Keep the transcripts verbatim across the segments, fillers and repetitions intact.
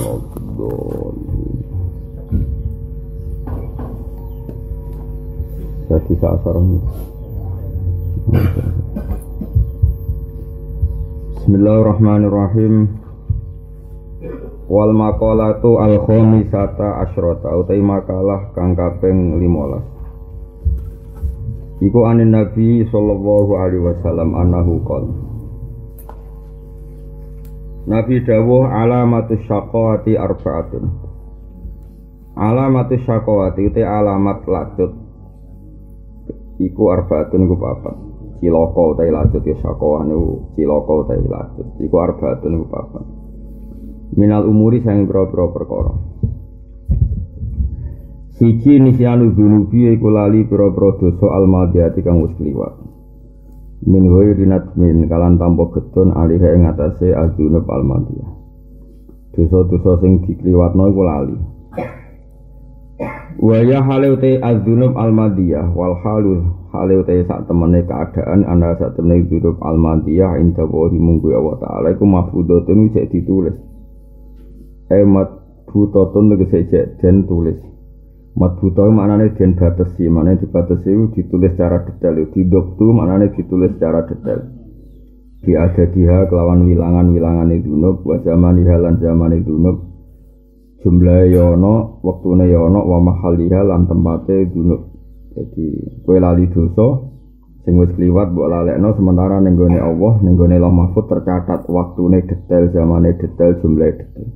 Waladhdallin. Jadi sasaran. Bismillahirrahmanirrahim. Wal maqalatu al khamisata asyrata utai makalah kang kaping lima belas. Iku anin Nabi sallallahu alaihi wasallam anahu qol. Nabi dawuh alamatus syaqawati arba'atun. Alamatus syaqawati utai alamat latut iku arba'atun iku papat. Cilaka utai latut ya syaqawah niku cilaka utai latut iku arba'atun iku papat. Minal umuri sang pira-pira perkara. Siji nisyanu dzunubi iku lali pira-pira dosa almadiyati kang wis kliwat. Min ghairinat min kalan tanpa gedon alih ing atase adzunub almadiyah. Dosa-dosa sing dikliwatno iku lali. Wa ya halu te adzunub almadiyah wal halu halu te sak temene keadaan ana sak temene dzunub almadiyah inda wa munggu Allah taala iku mahfudhatun cek ditulis. Emat butotun tegese cek den tulis. Mat buto maknane den batesi, maknane dibatesi ditulis secara detail, didoktu maknane ditulis secara detail. Di adadiha kelawan wilangan-wilangane dunub wa zamani halan zamane dunub. Jumlahe ya ana, wektune ya ana, wa mahaliha lan tempate dunub. Jadi kowe lali dosa sing wis kliwat mbok lalekno sementara ning gone Allah, ning gone Lauh Mahfuz tercatat waktune detail, zamane detail, jumlahe detail.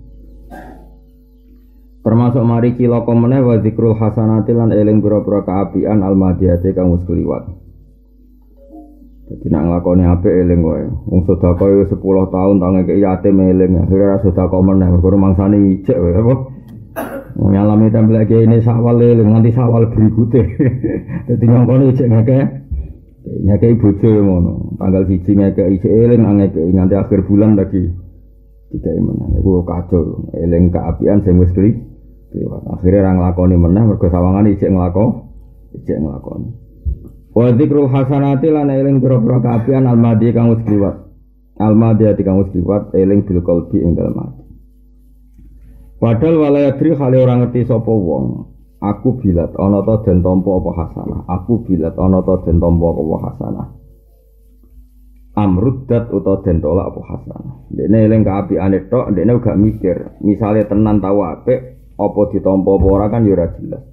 Termasuk mari cilaka meneh wa zikrul hasanati lan eling pira-pira kaapian almadiyati kang wis kliwat. Dadi nek nglakoni apik eling wae. Wong sedekah wis sepuluh tahun tangi ke yatim eling, akhire ra sedekah meneh mergo mangsane ijek wae apa. Wong alami templek kene sawal eling nganti sawal berikute. Dadi nyongkone ijek ngakeh. Ngakeh bojo ngono. Tanggal siji ngakeh ijek eling ngakeh nganti akhir bulan lagi. Dikai meneh. Iku kacau eling kaapian sing wis kliwat. Akhirnya orang nglakoni meneh mergo sawangane ijek nglakon, ijek nglakoni. Wa dzikrul hasanati lan eling pira-pira kaapian almadi kang wis kliwat. Almadi kang wis kliwat eling bil qalbi ing dalem ati. Padahal walayadri khale ora ngerti sapa wong, aku bilat ana ta den tampa apa hasanah. Aku bilat ana ta den tampa apa hasanah. Amruddat utawa den tolak apa hasanah. Dene eling kaapiane tok, dene gak mikir, misale tenan tau apik apa ditampa apa ora kan ya ora jelas.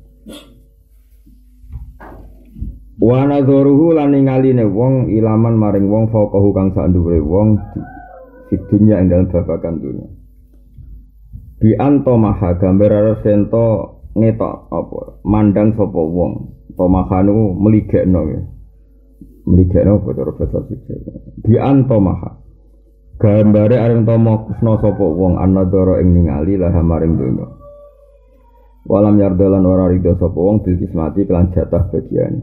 Wa nadzuruhu lan ningaline wong ilaman maring wong faqahu kang sak dhuwure wong di dunya ing dalem babagan dunya. Bi anto maha gambar sento ngetok apa mandang sapa wong tomahanu meligekno ya. Meligekno cara basa siji. Bi anto maha gambare areng tomo kusna sapa wong anadzara ing ningali lah maring dunya. Walam yardalan ora ridho sapa wong bil kismati kelan jatah bagiane.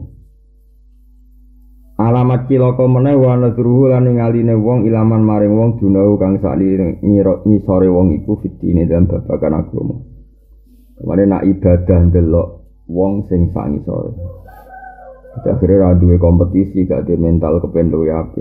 Alamat cilaka meneh wa nadruhu lan ningaline wong ilaman maring wong dunau kang sakli ngisore wong iku fitine dalam babagan agama. Kemane nak ibadah ndelok wong sing sak ngisore. Akhire ra duwe kompetisi gak de mental kepen luwih apik.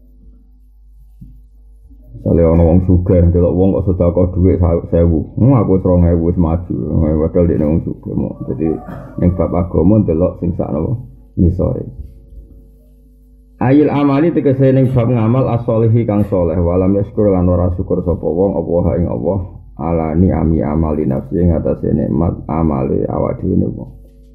Sale ana wong sugih ndelok wong kok sedekah dhuwit sewu. Hmm aku serong ewu wis maju. Padahal dene wong sugih mok. Dadi ning bab agama ndelok sing sak napa ngisore. Ayil amali tegese ning bab ngamal as-sholihi kang saleh walam yaskur lan ora syukur sapa wong apa ing Allah alani ami amali nafsi ing atase nikmat amale awak dhewe wong.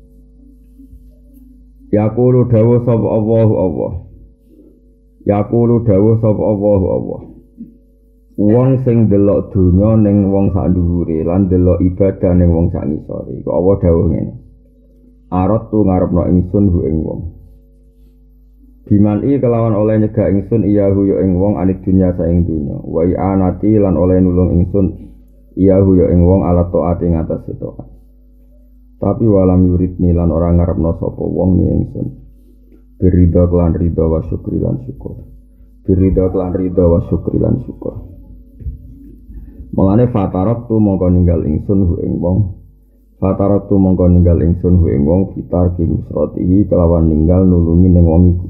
Yaqulu dawuh sapa Allahu Allah. Yaqulu dawuh sapa Allahu Allah. Wong sing delok donya ning wong sak dhuwure lan delok ibadah ning wong sak ngisore. Kok apa dawuh ngene. Arot tu ngarepno ingsun hu ing wong. Bimani kelawan oleh nyegah ingsun iyahu ya ing wong anik dunya saing dunya. Wa anati lan oleh nulung ingsun iyahu ya ing wong ala taat ing atas taat. Tapi walam yuridni lan ora ngarepno sapa wong ni ingsun. Biridha lan ridha wa syukri lan syukur. Biridha lan ridha wa syukri lan syukur. Mulane fatarat tu mongko ninggal ingsun hu ing wong. Fatarat tu mongko ninggal ingsun hu ing wong fitar ki nusratihi kelawan ninggal nulungi ning wong iku.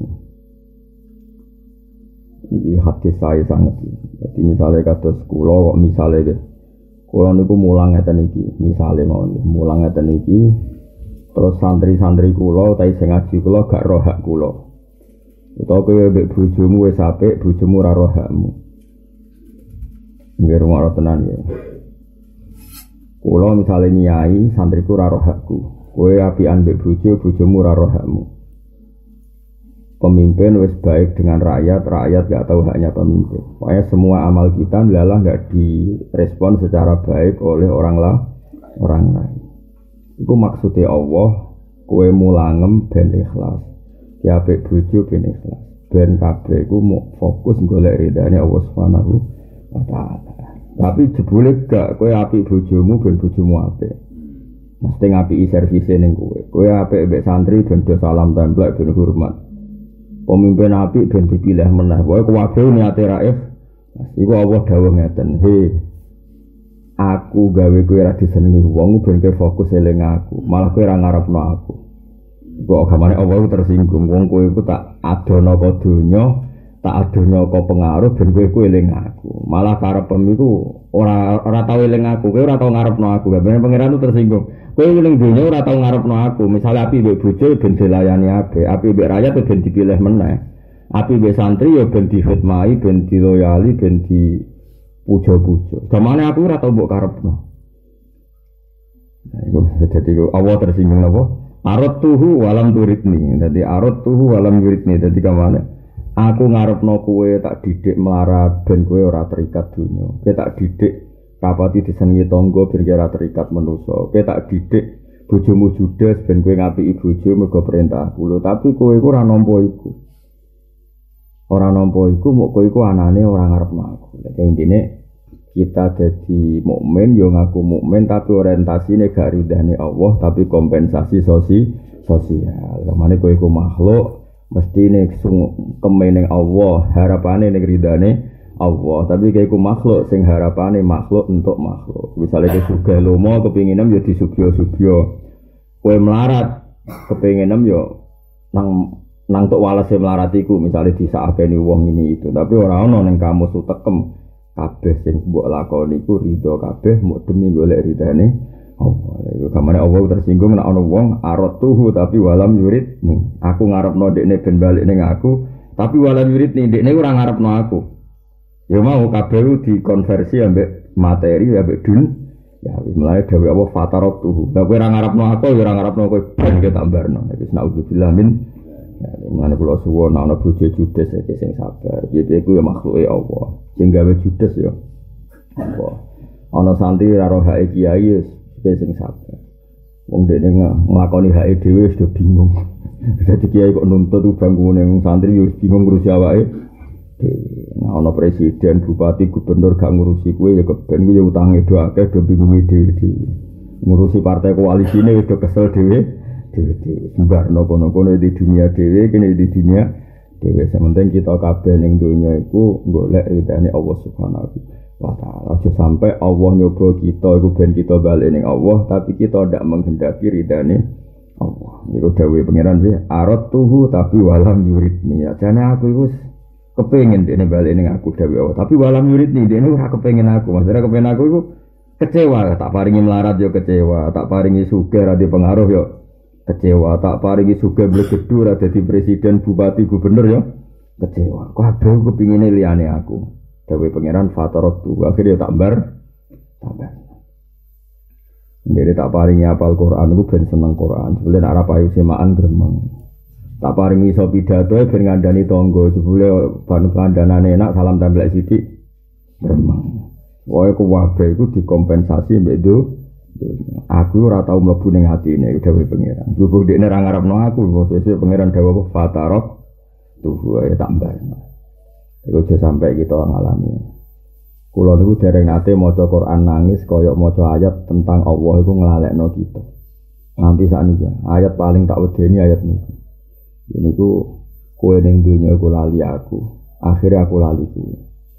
Iki hadis saya sangat. Jadi misalnya kados kula kok misalnya Kula niku mulang ngeten iki, misale mawon mulang ngeten iki terus santri-santri kula utawi sing ngaji kula gak roh hak kula. Utawa kowe mbek bojomu wis apik, bojomu ora roh hakmu. Nggih rumah tenan ya. Kula misale nyai, santriku ora roh hakku. Kowe apian mbek bojo, bojomu ora roh hakmu. Pemimpin wis baik dengan rakyat, rakyat gak tahu haknya pemimpin. Pokoknya semua amal kita adalah gak direspon secara baik oleh orang lah, orang lain. Iku maksudnya Allah, kowe mulangem ben ikhlas. Ki apik bojo ben ikhlas. Ben kabeh iku mau fokus golek ridane Allah Subhanahu wa taala. Tapi jebule gak kowe apik bojomu ben bojomu apik. Mesti ngapiki servise ning kowe. Kowe apik mbek santri ben do salam templek ben hormat. Pemimpin apik ben dipilih meneh. Pokoke kabeh niate raif. Iku Allah dawuh ngeten, "He, aku gawe kowe ra disenengi wong ben kowe fokus eling aku. Malah kowe ora ngarepno aku." Iku agamane Allah tersinggung. Wong kowe iku tak adono ka donya, tak adono ka pengaruh ben kowe ku eling aku. Malah karepem iku ora ora tau eling aku. Kowe ora tau ngarepno aku. Gabane pangeran itu tersinggung. Kowe ning donya ora tau ngarepno aku. Misale api mbek bojo ben dilayani apik, api mbek rakyat ben dipilih meneh. Api mbek santri ya ben dihormati, ben diloyali, ben di puja-puja. Gamane aku ora tau mbok karepno. Nah, iku dadi Allah tersinggung apa? Arad tuhu walam turidni. Dadi arad tuhu walam yuridni. Dadi gamane aku ngarepno kowe tak didik melarat ben kowe ora terikat donya. Kowe tak didik kapati disenengi tangga ben ora terikat manusa. Kowe tak didik bojomu judes ben kowe ngapiki bojo mergo perintah kula. Tapi kowe iku ora nampa iku. Ora nampa iku mok kowe iku anane ora ngarepno aku. Dadi intine kita dadi mukmin yo ngaku mukmin tapi orientasine gak ridane Allah tapi kompensasi sosi sosial. Kamane kowe iku makhluk mestine kemeneng Allah, harapane ning ridane Allah. Tapi kayak ku makhluk sing harapane makhluk untuk makhluk. Misalnya ke sugih lomo kepinginem ya disubyo-subyo. Kowe melarat kepinginem ya nang nang tok walase melaratiku misalnya disakeni wong ini itu. Tapi ora ana ning kamu sutekem kabeh sing mbok lakoni iku ridho kabeh muk demi golek ridane Allah. Iku gamane Allah tersinggung nek ana wong aratuhu tapi walam yurid nih. Aku ngarepno dekne ben balik ning aku, tapi walam yurid nih dekne ora ngarepno aku. Ya mau kabeh dikonversi ambek materi ambek dun. Ya wis mulai dhewe apa fataratuhu. Lah kowe ora ngarepno aku ya ora ngarepno kowe ben ke tambarno. Wis naudzubillah min. Ya ngene kula suwun ana bojo judes iki sing sabar. Piye-piye ku ya makhluke Allah. Sing gawe judes ya Allah. Ana santri ora roh hake kiai sing sabar. Wong dene nglakoni hake dhewe wis do bingung. Dadi kiai kok nuntut bangkune wong santri wis bingung ngurusi awake. Nah ana presiden, bupati, gubernur gak ngurusi kowe ya keben ku ya utange do akeh do bingung dhewe-dhewe. Ngurusi partai koalisine wis do kesel dhewe, dhewe-dhewe. Sembarno kono-kono di dunia dhewe, kene di dunia dhewe. Sementing kita kabeh ning donya iku golek ridane Allah Subhanahu wa ta'ala. Aja sampai Allah nyoba kita iku ben kita balik ning Allah tapi kita ndak menghendaki ridane Allah. Niku dawuhe pangeran piye? Arad tuhu tapi walam yuridni. Ya jane aku iku kepengin dene balik ning aku dawuhe Allah. Tapi walam yuridni dene ora kepengin aku. Maksudnya kepengin aku iku kecewa, tak paringi melarat yo kecewa, tak paringi sugih ra di pengaruh yo kecewa, tak paringi sugih blegedu ra dadi presiden, bupati, gubernur yo kecewa. Kabeh kepingine liyane aku. Dewe pangeran fataratu akhirnya tak bar tambah. Jadi tak paringi apal Quran iku ben seneng Quran. Sebule nek ora payu semaan gremeng. Tak paringi iso pidato ben ngandani tangga. Sebule ban kandanane enak salam templek sithik gremeng. Wae ku wae iku dikompensasi mbek do. Aku ora tau mlebu ning atine dewe pangeran. Berhubung dekne ora ngarepno aku, sesuk pangeran dawuh fatarok tuh ya tak bar. Iku aja sampai kita ngalami. Kula niku dereng nate maca Quran nangis kaya maca ayat tentang Allah iku nglalekno kita. Nganti sakniki ayat paling tak wedeni ayat niku. Niku kowe ning donya iku lali aku, akhire aku lali kowe.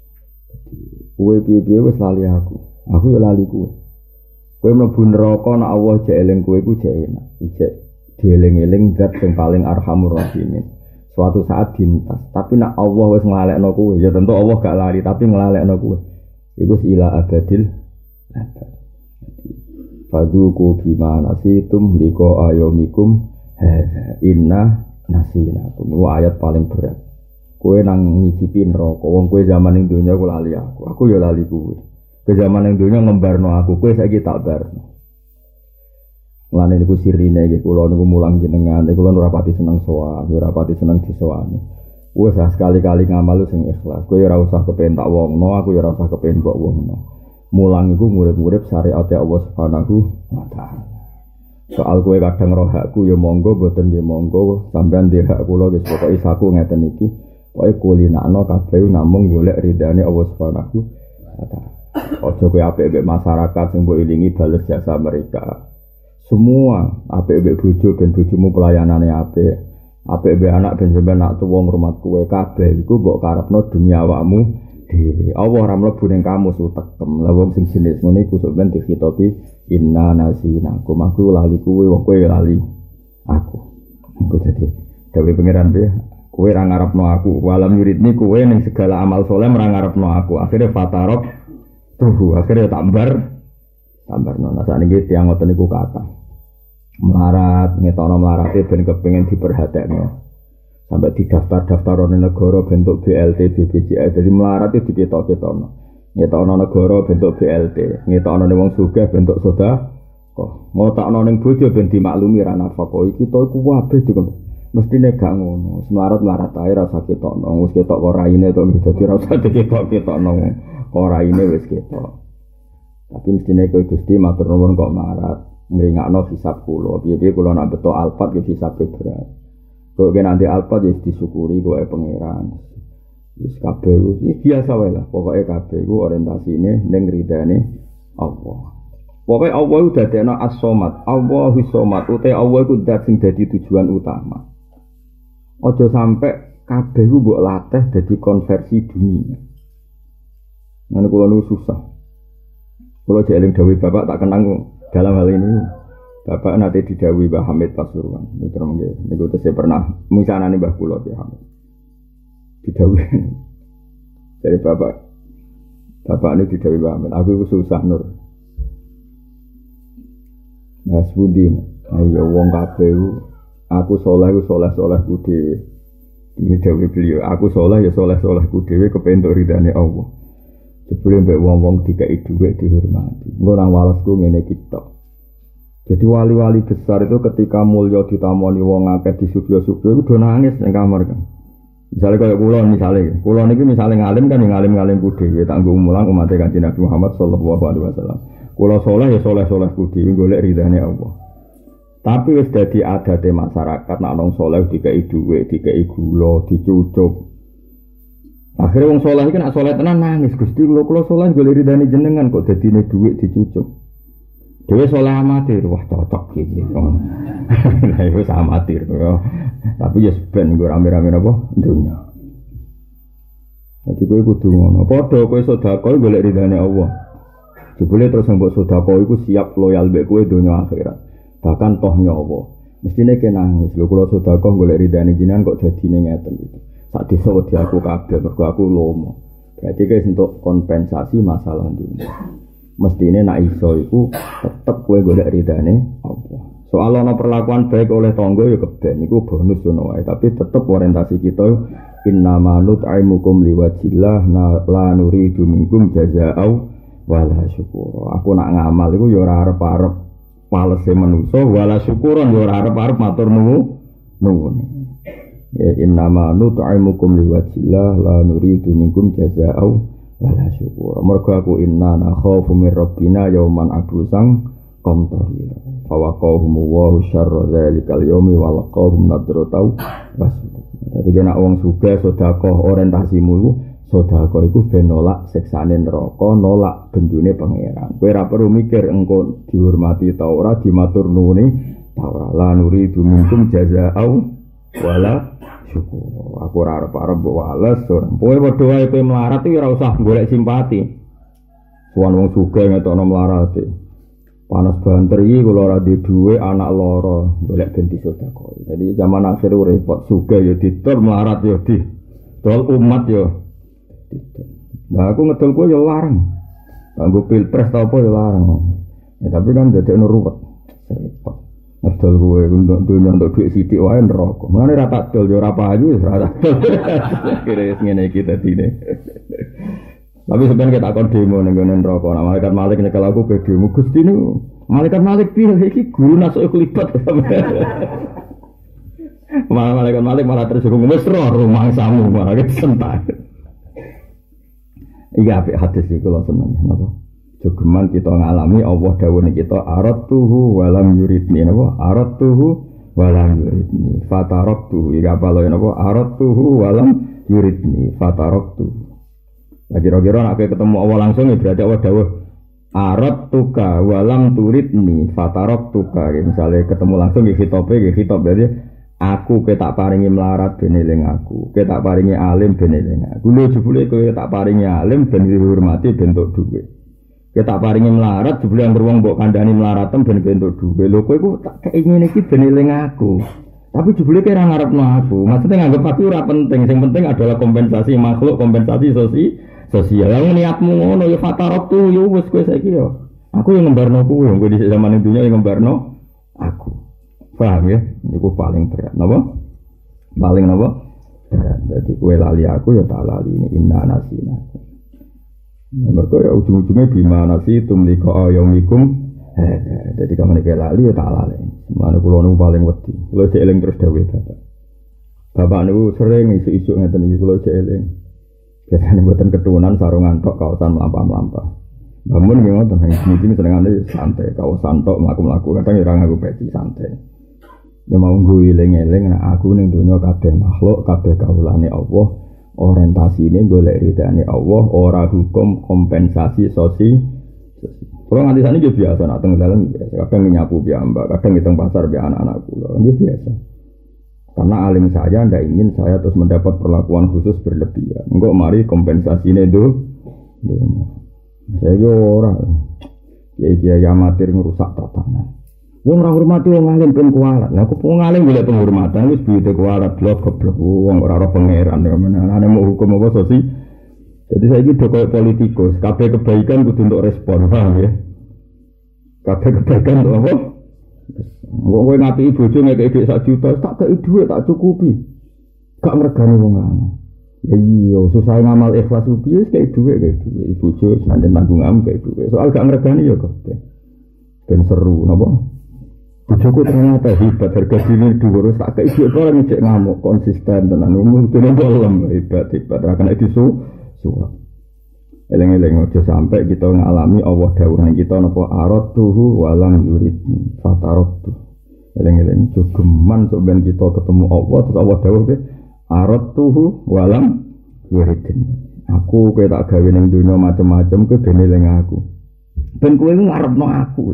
Kowe piye-piye wis lali aku. Aku ya lali kowe. Kowe mlebu neraka nek Allah jek eling kowe iku jek enak. Ijek dieling-eling zat sing paling arhamur rahimin. Suatu saat dintas, tapi nak Allah wis nglalekno kowe, ya tentu Allah gak lari tapi nglalekno kowe. Iku ila abadil Fadzuku bima nasitum liko ayomikum hadza inna nasinakum. Itu ayat paling berat. Kowe nang ngicipi neraka. Wong kowe zaman ning donya kowe lali aku. Aku ya lali kowe. Ke zaman ning donya ngembarno aku. Kowe saiki tak barno. Lan niku sirine nggih kula niku mulang jenengan. Kula ora pati seneng sowan, ora pati seneng disowani. Wes sekali-kali ngamal sing ikhlas. Kowe ora usah kepen tak wongno, aku ya ora usah kepen mbok wongno. Mulang iku murid-murid syariat Allah Subhanahu wa taala. Soal kowe kadang roh hakku ya monggo, boten nggih monggo, sampean ndek hak kula wis pokoke isaku ngeten iki. Pokoke kulinakno kabeh namung golek ridane Allah Subhanahu wa taala. Aja kowe apik mbek masyarakat sing mbok ilingi bales jasa mereka. Semua apik mbek bojo ben bojomu pelayanane apik. Apik mbek anak ben sampean nak tuwa ngrumat kowe kabeh iku mbok karepno dunya awakmu dhewe. Allah ora mlebu ning kamus utekem. Lah wong sing jenis ngene iku sok ben dikitopi inna nasinakum. Aku lali kowe, wong kowe lali aku. Iku dadi dawuh pangeran dhe, kowe ora ngarepno aku. Walam yuridni kowe ning segala amal saleh ora ngarepno aku. Akhire fatarok tuh, akhire tambar tambarno. Nah sakniki tiyang ngoten niku kathah. Melarat, ngetono melarate ben kepengin diperhatekno. Sampai di daftar-daftar negara bentuk B L T, B P J S. Jadi melarat itu diketok-ketokno. Ngetokno negara bentuk B L T, ngetokno wong sugih bentuk soda. Kok ngotakno ning bojo ben dimaklumi ra nafkah iki to iku kabeh dikom. Mestine gak ngono. Melarat-melarat ae ra usah ketokno. Wis ketok kok raine to dadi ra usah diketok-ketokno. Kok raine wis ketok. Tapi mestine kowe Gusti matur nuwun kok melarat. Ngringakno hisab kula. Piye-piye kula nak beto alfat ke hisab berat. Kok nanti alfa jadi disyukuri kowe pangeran. Wis kabeh iki biasa wae lah. Pokoke kabeh iku orientasine ning ridane Allah. Pokoke Allah iku dadekno as-somad. Allahu somad. Ute Allah iku zat sing dadi tujuan utama. Aja sampe kabeh iku mbok latih dadi konversi dunia. Ngene kula nu susah. Kula jeling dawuh Bapak tak kenang dalam hal ini. Bapak nanti didhawuhi Mbah Hamid Pasuruan. Niku nggih, niku tesih pernah misanane Mbah kula Mbah Hamid. Didhawuhi dari Bapak. Bapak ini didhawuhi Mbah Hamid, aku iku susah nur. Nah, sebudi, ayo wong kabeh aku saleh ku saleh-salehku dhewe. Iki dawuh beliau, aku saleh ya saleh-salehku dhewe kepentuk ridane Allah. Jebule mbek wong-wong dikai dhuwit dihormati. Engko nang walesku ngene iki tok. Jadi wali-wali besar itu ketika mulya ditamoni wong akeh disubyo-subyo iku do nangis ning kamar kan. Misale kaya kula misale, kula niki misale ngalim kan ngalim-ngalimku dhewe tak nggo mulang umat Kanjeng Nabi Muhammad sallallahu alaihi wasallam. Kula saleh ya saleh-salehku dhewe golek ridane Allah. Tapi wis dadi adate masyarakat nek nang saleh dikai dhuwit, dikai gula, dicucuk. Akhire wong saleh iki nek saleh tenan nangis, Gusti kula kula saleh golek ridane jenengan kok dadine dhuwit dicucuk. Dewe soleh amatir, wah cocok iki. Lah iku amatir yo. Tapi ya ben gue rame-rame apa dunya. Jadi kowe kudu ngono. Padha kowe sedekah golek ridane Allah. Jebule terus mbok sedekah iku siap loyal mbek kowe dunya akhirat. Bahkan toh nyawa. Mestine ke nangis. Lho kula sedekah golek ridane jenengan kok dadine ngeten iki. Sak desa wedi aku kabeh mergo aku lomo. Berarti guys untuk kompensasi masalah dunia. Mestine nek iso iku tetep kowe golek ridane Allah. Soal ana perlakuan baik oleh tangga ya keben iku bonus ngono wae, tapi tetep orientasi kita innama nut'imukum liwajillah la nuridu minkum jazaa'u wala syukura. Aku nak ngamal iku ya ora arep-arep palese manusa wala syukuran ya ora arep-arep matur nuwun. Ya innama nut'imukum liwajillah la nuridu minkum jazaa'u wala syukur. Mergo aku inna nakhafu min rabbina yauman abusang qamtarira. Fa waqahum wa syarra dzalikal yaumi wa laqahum nadratau wasud. Dadi nek wong sugih sedekah orientasimu sedekah iku ben nolak siksane neraka, nolak bendune pangeran. Kowe ora perlu mikir engko dihormati ta ora, dimatur nuwuni ta ora. La nuridu minkum jazaa'u wala syukur. Aku ora arep-arep mbok wales ora. Kowe padha wae kowe melarat iki ora usah golek simpati. Wong wong sugih ngetokno melarat. Panas banter iki kula ora duwe dhuwit, anak loro, golek ben disedekah. Jadi zaman akhir repot sugih ya didol, melarat ya didol, umat ya didol. Nah aku ngedol kowe ya larang. Kanggo pilpres ta apa ya larang. Ya tapi kan dadekno ruwet. Repot. Ngedol kowe untuk dunya untuk duit sithik wae neraka. Mulane ra tak dol yo ora payu wis ra tak dol. Kira ngene iki dadine. Tapi sebenarnya kita akan demo ning ngene neraka. Nah, malaikat Malik nyekel aku pe demo Gusti niku. Malaikat Malik piye iki guru nasuk klibat. Malah malaikat Malik malah tersinggung wis roh rumangsamu malah kesentak. Iya apik hadis iki kula seneng napa. Jogeman kita ngalami Allah dawuh kita aradtuhu walam yuridni napa aradtuhu walam yuridni fataraktuhu iki apa lho napa aradtuhu walam yuridni fataraktuhu. Lah kira-kira nek ketemu Allah langsung ya berarti Allah dawuh aradtuka walam turidni fataraktuka. Misale ketemu langsung iki khitobe iki khitab berarti aku ke tak paringi melarat ben eling aku, ke tak paringi alim ben eling aku. Lho jebule kowe tak paringi alim ben dihormati bentuk dhuwit. Ke tak paringi melarat jebule yang beruang mbok kandhani melaratem ben bentuk dhuwit. Lho kowe ku tak kei ngene iki ben eling aku. Tapi jebule kowe ora ngarepno aku. Maksudnya nganggep aku ora penting, sing penting adalah kompensasi makhluk, kompensasi sosial. Sosial. Yang niatmu ngono ya fatarok tu yo wis kowe saiki yo. Aku yang ngembarno kowe, kowe di zaman dunya yang ngembarno aku. Paham ya? Niku paling berat. Napa? Paling napa? Berat. Jadi kowe lali aku ya tak lali ini inna nasina. Nah, mergo ya ujung-ujungnya bima nasi tumlika ayamikum. Jadi kamu nek lali ya tak lali. Mulane kula niku paling wedi. Kula sik eling terus dawuh Bapak. Bapak niku sering isu-isu ngeten iki kula sik eling. Biasanya buatan keturunan sarungan tok kawasan melampah-melampah. Bangun nggih ngoten iki senengane santai kawasan tok mlaku-mlaku kadang ora nganggo peci santai. Ya mau nggo eling-eling nek aku ning donya kabeh makhluk kabeh kawulane Allah, orientasine golek ridane Allah, ora hukum kompensasi sosial. Kalau nganti sani yo biasa nak teng dalan biasa, kadang nyapu piyambak, kadang ngitung pasar biar anak-anak kula. Nggih biasa. Karena alim saya ndak ingin saya terus mendapat perlakuan khusus berlebihan. Engko mari kompensasine itu. Saya yo ora. Ya ya amatir ngerusak tatanan. Wong ora hormati wong alim ben kualat. Lah kok wong alim golek penghormatan wis biyute kualat blok goblok wong ora ora pangeran menane mau hukum apa sosi. Jadi saiki do koyo politikus, kabeh kebaikan kudu untuk respon, paham ya? Kabeh kebaikan untuk apa? Wong kowe ngati bojo ngekeki dhuwit sak juta, tak kei dhuwit tak cukupi. Gak ngregani wong lanang. Ya iya, susah ngamal ikhlas piye kei dhuwit kei dhuwit bojo pancen tanggung am kei dhuwit. Soal gak ngregani ya kabeh. Ben seru napa? Bojoku ternyata hebat, harga diri dhuwur sak kei dhuwit ora ngecek ngamuk, konsisten tenan. Umum dene bolem hebat hebat ra kena disu suwak. Eleng-eleng aja sampai kita ngalami Allah dawuh nang kita napa aratuhu walam yuridni fataratu. Eleng-eleng jogeman sok ben kita ketemu Allah terus Allah dawuh ke aratuhu walam yuridni. Aku kowe tak gawe ning dunya macam-macam kowe ben eling aku. Ben kowe ngarepno aku.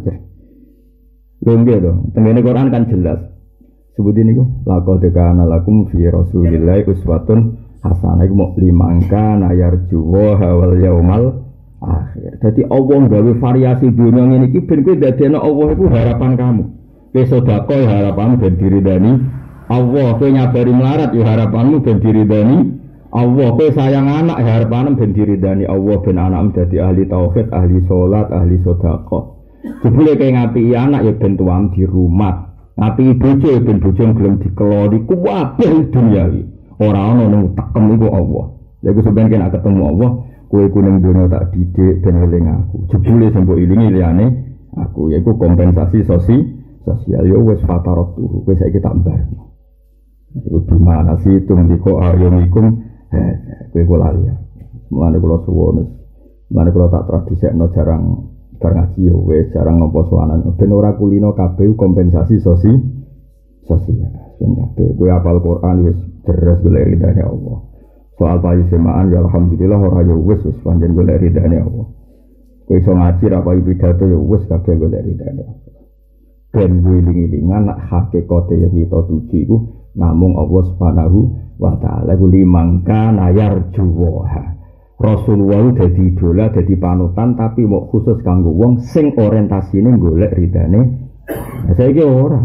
Lho nggih to, tengene Quran kan jelas. Sebutin niku laqad kana lakum fi rasulillahi uswatun hasanah iku mok limangka nayar juwa wal yaumal akhir. Dadi Allah gawe variasi dunia ngene iki ben kowe dadekno Allah iku harapan kamu. Kowe sedekah ya harapanmu ben diridani Allah, kowe nyabari melarat ya harapanmu ben diridani Allah, kowe sayang anak ya harapanmu ben diridani Allah, ben anakmu dadi ahli tauhid, ahli salat, ahli sedekah. Jebule kowe ngapi anak ya ben tuang di rumah. Ngapi bojo ya ben bojo gelem dikelori kuwabeh duniawi. Ora ana nang tekem iku Allah. Lha iku sampeyan kena ketemu Allah, kowe ku ning donya tak didik ben eling aku. Jebule sing mbok ilingi liyane aku yaiku kompensasi sosi sosial yo wis fatarok turu. Kowe saiki tak mbarno. Iku gimana sih tum diko ayomikum eh kowe kula lali. Mulane kula suwun. Mulane kula tak tradisekno jarang bar ngaji yo wis jarang ngopo sowanan. Ben ora kulino kabeh kompensasi sosi sosial. Ben kabeh kowe hafal Quran wis terus golek ridane Allah. Soal payu semaan ya alhamdulillah ora yo wis wis pancen golek ridane Allah. Kowe iso ngaji ra payu pidato yo wis kabeh golek ridane Allah. Ben wiling-wilingan nak hakikate yang kita tuju iku namung Allah Subhanahu wa taala iku limangka nayar juwa. Rasulullah dadi idola dadi panutan tapi mau khusus kanggo wong sing orientasine golek ridane. Nah, saiki ora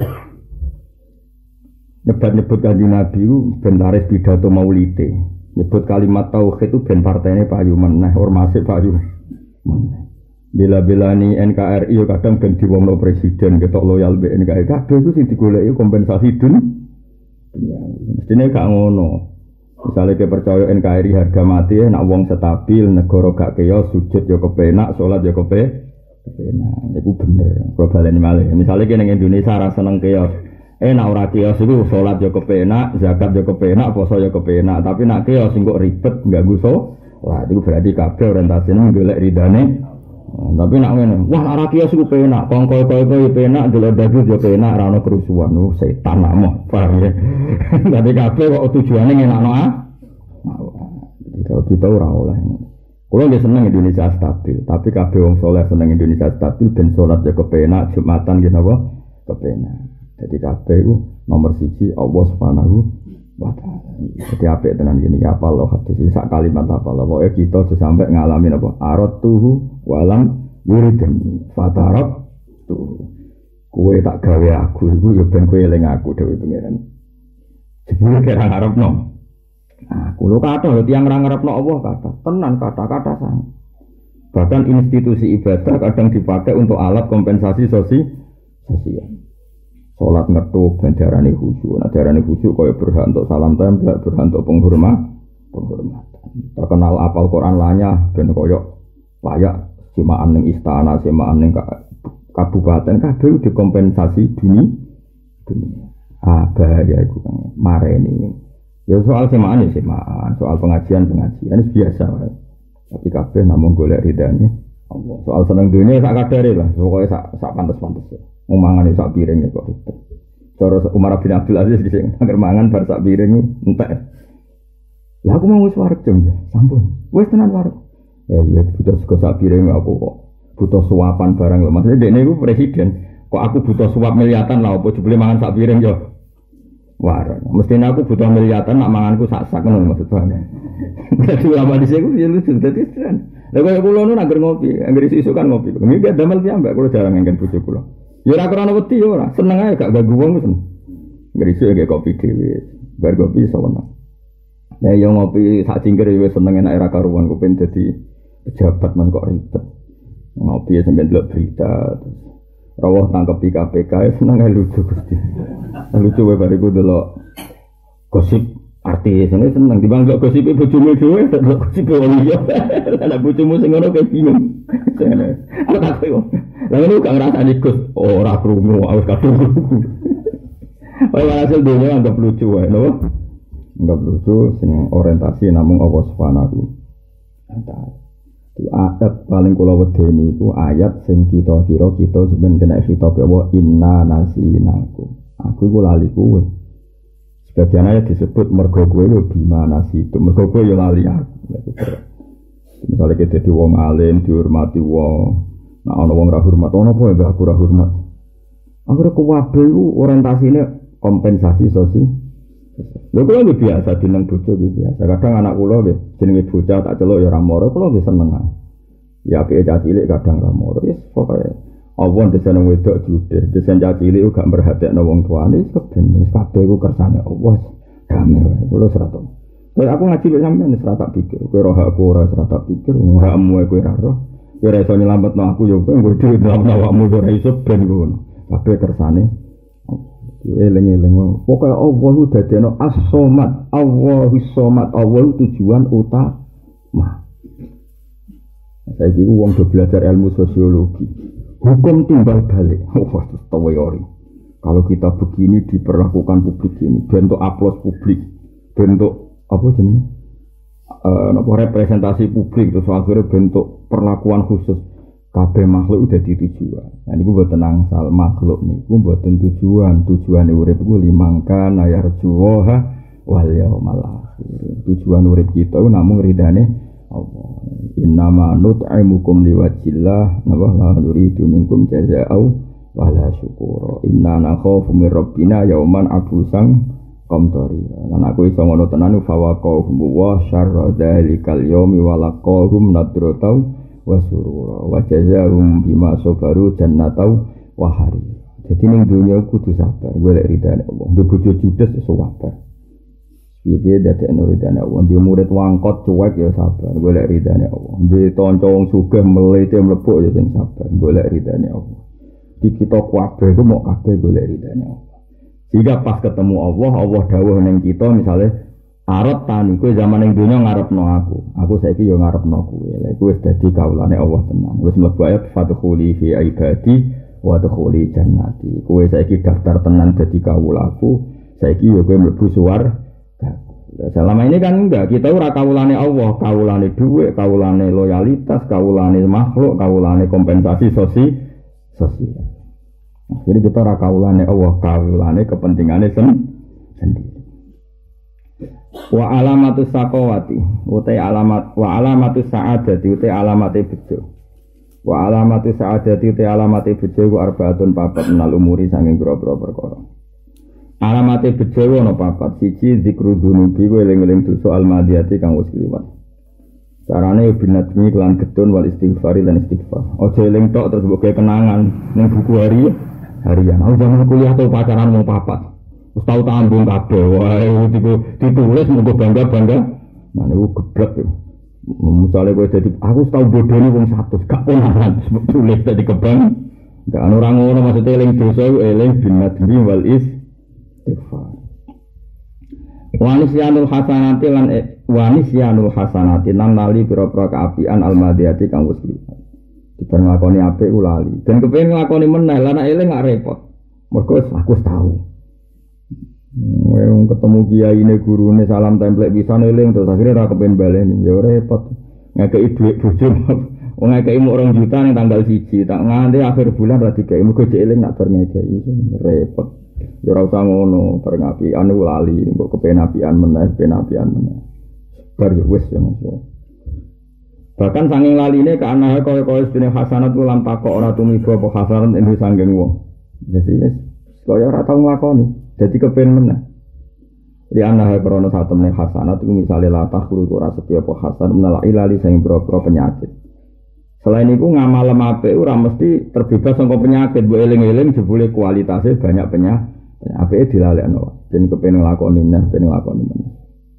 nyebut-nyebut kanjeng Nabi itu ben laris pidato maulide. Nyebut kalimat tauhid itu ben partene payu meneh, ormase payu meneh. Bila-bilani N K R I yo kadang ben diwongno presiden ketok loyal mbek N K R I. Kabeh iku sing digoleki kompensasi dun. Ya, mestine gak ngono. Misale ke percaya N K R I harga mati nek wong stabil, negara gak keos, sujud yo kepenak, salat yo kepenak. Iku bener. Kula baleni malih. Misale ki ning Indonesia ra seneng keos. Eh nek ora keos iku salat yo kepenak, zakat yo kepenak, poso yo kepenak, tapi nek keos sing kok ribet ganggu so. Lah iku berarti kabeh orientasine golek ridane. Nah, tapi nak ngene, wah ora kios iku penak, kongko-kongko penak, delok daging yo penak, ora ono kerusuhan. Oh, setan akmu, paham ya. Dadi kabeh kok tujuane ngenakno ah. Kalau kita ora oleh. Kulo nggih seneng Indonesia stabil, tapi kabeh wong saleh seneng Indonesia stabil ben salat yo kepenak, Jumatan nggih napa? Kepenak. Jadi kabeh iku nomor siji Allah Subhanahu wa taala. Jadi apik tenan gini apa lo hadis sak kalimat apa lo pokoke kita sampai ngalami apa arot tuhu walam yuridni fatarab tuh kowe tak gawe aku iku ya ben kowe eling aku dhewe pengiran jebule kira ngarepno aku lho kata tiyang ra ngarepno Allah kata tenan kata-kata sang bahkan institusi ibadah kadang dipakai untuk alat kompensasi sosi sosial. Salat ngetuk ben diarani khusyuk. Nah diarani khusyuk kaya berhak untuk salam tempel, berhak untuk penghormat, penghormatan. Terkenal apal Quran lanya ben kaya layak simaan ning istana, simaan ning kabupaten kabeh dikompensasi dunia. Dunia. Ah bahaya iku Kang. Mareni. Ya soal simaan ya simaan, soal pengajian pengajian biasa wae. Tapi kabeh namung golek ridane Allah. Soal seneng dunia sak kadare lah, pokoke sak sak pantes-pantes. Mangan sak piring kok ribet. Cara Umar bin Abdul Aziz sing anger mangan bar sak piring entek. Lah aku mau wis wareg jam ya, sampun. Wis tenan wareg. Ya iya butuh sego sak piring aku kok butuh suapan barang lho. Maksudnya dekne iku presiden. Kok aku butuh suap miliatan lah opo jebule mangan sak piring yo. Wareg. Mestine aku butuh miliatan nak manganku sak-sak ngono maksud bane. Dadi ulama dhisik ku ya lucu dadi tenan. Lah kaya kula nu anggar ngopi, anggar isu-isu kan ngopi. Nggih damel piyambak kula jarang ngengken bojo kula. Ya ora krana wedi ya ora, seneng ae gak ganggu wong wis. Ngrisu ge kopi dhewe. Bar kopi iso wenang. Ya yo ngopi sak cingkir wis seneng enak ora karuan kok ben dadi pejabat men kok ribet. Ngopi sampe ndelok berita terus rawuh tangkep K P K seneng ae lucu Gusti. Lucu wae bariku delok gosip artis ini seneng dibang delok gosip bojomu dhewe delok gosip wong liya. Lah bojomu sing ngono kaya bingung. Aku tak koyo. Lah ngono gak ngrasani Gus, ora krungu, wis kadung. Wae hasil dunya anggap lucu wae, lho. Anggap lucu sing orientasi namung Allah Subhanahu wa taala. Itu ayat paling kula wedeni iku ayat sing kita kira kita sampeyan kena khitab apa inna nasinaku. Aku iku lali kuwe. Sebagian ayat disebut mergo kowe yo bima nasitu, mergo kowe yo lali aku. Misalnya kita di wong alim dihormati wong. Nah, ana wong ra hormat, ana apa ya aku ra hormat. Akhire kuwabe iku orientasine kompensasi sosial. Lha kula nggih biasa jeneng bojo nggih biasa. Kadang anak kula nggih jenenge bocah tak celuk ya ora moro, kula nggih seneng ae. Ya apike cah cilik kadang ra moro. Wis pokoke awon desen wedok judes, desen cah cilik gak merhatekno wong tuane keben wis kabeh iku kersane Allah. Damai wae kula serata. Kaya aku ngaji mek sampeyan wis ora tak pikir. Kowe roh aku ora ora tak pikir, hakmu kowe ora roh. Kowe ora iso nyelametno aku ya kowe kudu nyelametno awakmu ora iso ben ngono. Kabeh kersane eling-eling pokoke Allah ku dadekno as-somad, Allahus somad, Allah tujuan utama. Saiki wong do belajar ilmu sosiologi. Hukum timbal balik. Oh, teori. Kalau kita begini diperlakukan publik ini, bentuk aplaus publik, bentuk apa jenenge? Eh, uh, representasi publik terus akhirnya bentuk perlakuan khusus. Kabeh makhluk udah ditujuan. Nah niku mboten angsal makhluk niku mboten tujuan. Tujuane urip iku limangka nayarjuha wal yaumal akhir. Tujuan urip kita namung ridane Allah. Innama nut'imukum liwajhillah wa la nuridu minkum jazaa'u wala syukura. Inna nakhafu mir rabbina yauman abusan qamtari. Lan aku iso ngono tenan fa waqahum wa syarra dzalikal yaumi wa laqahum nadratau wasurura wa jazaahum bima sabaru jannatau wa hari. Jadi ning dunya kudu sabar golek ridane Allah. Ndek bojo judes iso sabar. piye dadekno ridane Allah. Dia murid wangkot cuek ya sabar, golek ridane Allah. Dia kanca wong sugih melete mlebuk ya sing sabar, golek ridane Allah. Di kita kabeh ku mok kabeh golek ridane Allah. Jika pas ketemu Allah, Allah dawuh ning kita misale arep tani kowe zaman ning donya ngarepno aku. Aku saiki yo ngarepno kowe. Lha iku wis dadi kawulane Allah tenan. Wis mlebu ayat fadkhuli fi ibadi wa dkhuli jannati. Kowe saiki daftar tenan dadi kawulaku. Saiki yo kowe mlebu swarga. Selama ini kan enggak, kita ora kawulane Allah, kawulane dhuwit, kawulane loyalitas, kawulane makhluk, kawulane kompensasi sosi sosial. Jadi kita ora kawulane Allah, kawulane kepentingane sen sendiri. Wa alamatus saqawati, utai alamat wa alamatus sa'adati, utai alamate bejo. Wa alamatus sa'adati, utai alamate bejo ku arbaatun papat menal umuri saking grobro perkara. Alamate bejo ana papat. Siji zikru dzunubi ku eling-eling dosa almadiyati kang wis kliwat. Carane binatmi lan gedun wal istighfari lan istighfar. Aja eling tok terus mbok kenangan ning buku hari harian. Aku zaman kuliah tau pacaran mung papat. Wis tau tanggung kabeh. Wae ditulis mung bangga-bangga. Nah niku geblek ya. Misale kowe dadi aku tau bodoni wong seratus gak ponakan tulis dadi kebang. Gak ana ora ngono maksudnya eling dosa eling binatmi wal is wanisyanul hasanati lan wanisyanul hasanati lan lali pira-pira kaapian almadiyati kang wis kliwat. Dibar nglakoni apik ku lali. Dan kepengin nglakoni meneh lan eling gak repot. Mergo aku wis tau. Wong ketemu kiyaine gurune salam templek pisan eling terus akhirnya ora kepen baleni. Ya repot. Ngekeki dhuwit bojo. Wong ngekeki mung rong juta ning tanggal siji, tak nganti akhir bulan ra dikeki mergo eling nak bar ngekeki. Repot. Ya ora usah ngono, bareng apian niku lali, mbok kepenapian meneh, penapian meneh. Bar yo wis ya Mas. Bahkan saking laline kaanahe kaya-kaya sedene hasanat ku lan takok ora tumiba apa hasanat ing sanging wong. Jadi wis kaya ora tau nglakoni, dadi kepen meneh. Li anahe krana satemene hasanat iku misale latah kuwi ora setia apa hasan menala ilali sing boro-boro penyakit. Selain itu ngamal apik ora mesti terbebas saka penyakit, mbok eling-eling jebule kualitasnya banyak penyakit. Apike dilalekno, ben kepengin nglakoni neh, ben nglakoni meneh.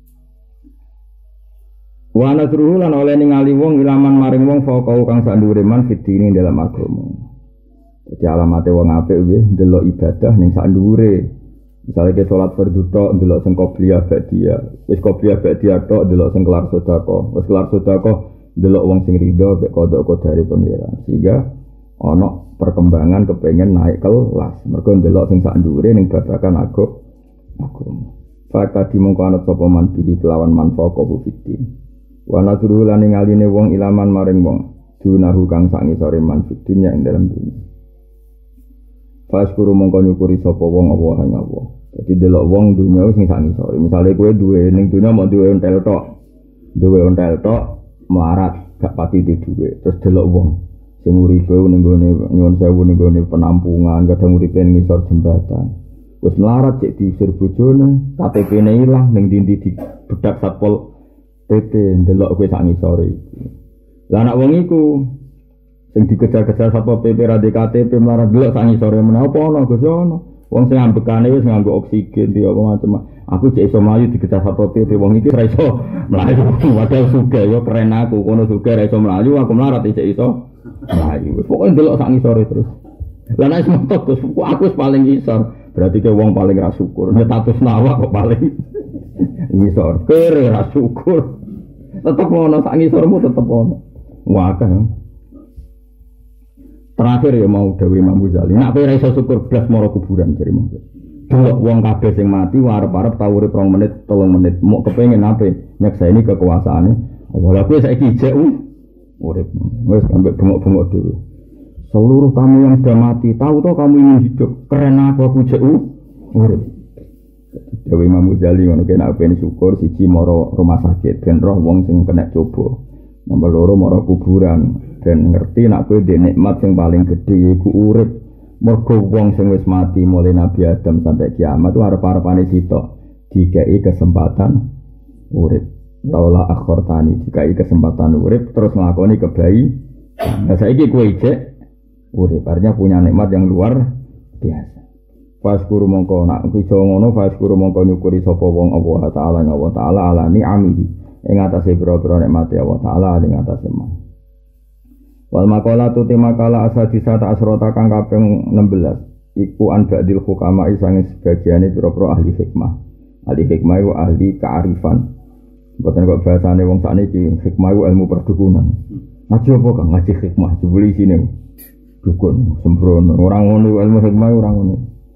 Wa nasruhu lan oleh ningali wong ilaman maring wong faqau kang sak ndhuwure man fitine dalam agama. Jadi alamate wong apik nggih ndelok ibadah ning sak ndhuwure. Misale ke salat fardhu tok ndelok sing qobliyah ba'diyah, wis qobliyah ba'diyah tok ndelok sing kelar sedekah, wis kelar sedekah delok wong sing rido mek kodok kodare pangeran sehingga ana perkembangan kepengen naik kelas mergo ndelok sing sak ndhuwure ning babagan agama agama fakati mongko ana sapa man pilih kelawan manfaat kok fitin wa nadru lan ngaline wong ilaman maring wong dunahu kang sak ngisore man fitunya ing dalam dunya faskuru mongko nyukuri sapa wong Allah ing Allah dadi delok wong dunya sing sak ngisore misale kowe duwe ning dunya mau duwe ontel tok duwe ontel tok melarat gak pati di dhuwit terus delok wong sing uripe ning gone nyuwun sewu ning gone penampungan kadang uripe ngisor jembatan wis melarat cek diusir bojone K T P-ne ilang ning ndi-ndi di bedak satpol P P ndelok kowe sak ngisore iki lah anak wong iku sing dikejar-kejar satpol P P ra di K T P melarat delok sak ngisore menapa ana Gus ono wong sing ambekane wis nganggo oksigen di apa macam aku cek iso mlayu dikejar satpol P P wong iki ora iso mlayu padahal sugih yo keren aku kono sugih ora iso mlayu aku melarat cek iso mlayu pokoke ndelok sak ngisore terus lah nek motot terus aku wis paling ngisor berarti ke wong paling ra syukur nek status nawa kok paling ngisor kere ra syukur tetep ngono sak ngisormu tetep ono wae terakhir ya mau dawuh Imam Ghazali nek kowe ora iso syukur blas mara kuburan jare monggo delok wong kabeh sing mati arep-arep tau urip rong menit telung menit mok kepengin ape nyekseni kekuasaane Allah kowe saiki jek urip wis ambek bengok-bengok dhewe seluruh kamu yang sudah mati tahu toh kamu ingin hidup keren aku aku jek urip dawuh Imam Ghazali ngono kene ape syukur siji mara rumah sakit ben roh wong sing kena coba nomor loro mara kuburan dan ngerti nak kowe ndek nikmat sing paling gedhe iku urip mergo wong sing wis mati mulai Nabi Adam sampai kiamat itu arep-arepane sitok dikai kesempatan urip taula akhortani dikai kesempatan urip terus nglakoni kebayi nah saiki kowe ijek urip artinya punya nikmat yang luar biasa Faskuru mongko nak iso ngono faskuru mongko nyukuri sapa wong Allah taala ing Allah taala ala ni'amihi ing atase pira-pira nikmate Allah taala ing atase man. Wal maqala tu tema kala asadisa ta asrota kang kaping enam belas iku an ba'dil hukama sange sebagiane pira-pira ahli hikmah. Ahli hikmah iku ahli kearifan. Boten kok bahasane wong sakniki hikmah iku ilmu perdukunan. Ngaji apa kang ngaji hikmah jebule isine dukun sembrono orang ngono ilmu hikmah orang ngono.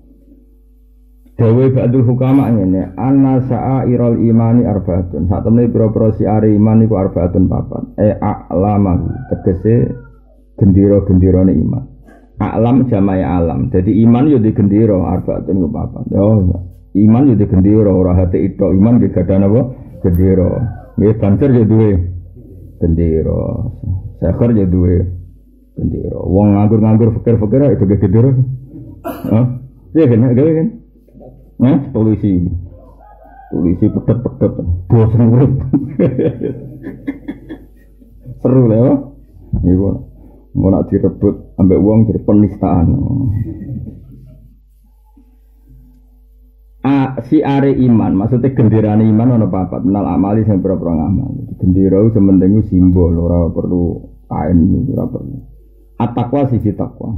Dewe ba'dul hukama ngene anna sa'irul imani arbaatun sak temene pira-pira siare iman iku arbaatun papat e a'lama tegese gendera-genderane iman a'lam jamae alam dadi iman yo di gendera arbaatun iku papat yo iman yo di gendera ora hati itu iman ge gadah napa gendera nggih banter yo duwe gendera sakar yo duwe gendera wong nganggur-nganggur fikir-fikir itu ge gendera hah iya kan gawe kan nah, polisi polisi pedet-pedet bosan urip seru lho iku mau nak direbut ambek wong jadi penistaan a si are iman maksudnya genderane iman ana papat menal amali sing pira-pira ngamal gendera sementing simbol ora perlu kain ora perlu at-taqwa sisi takwa.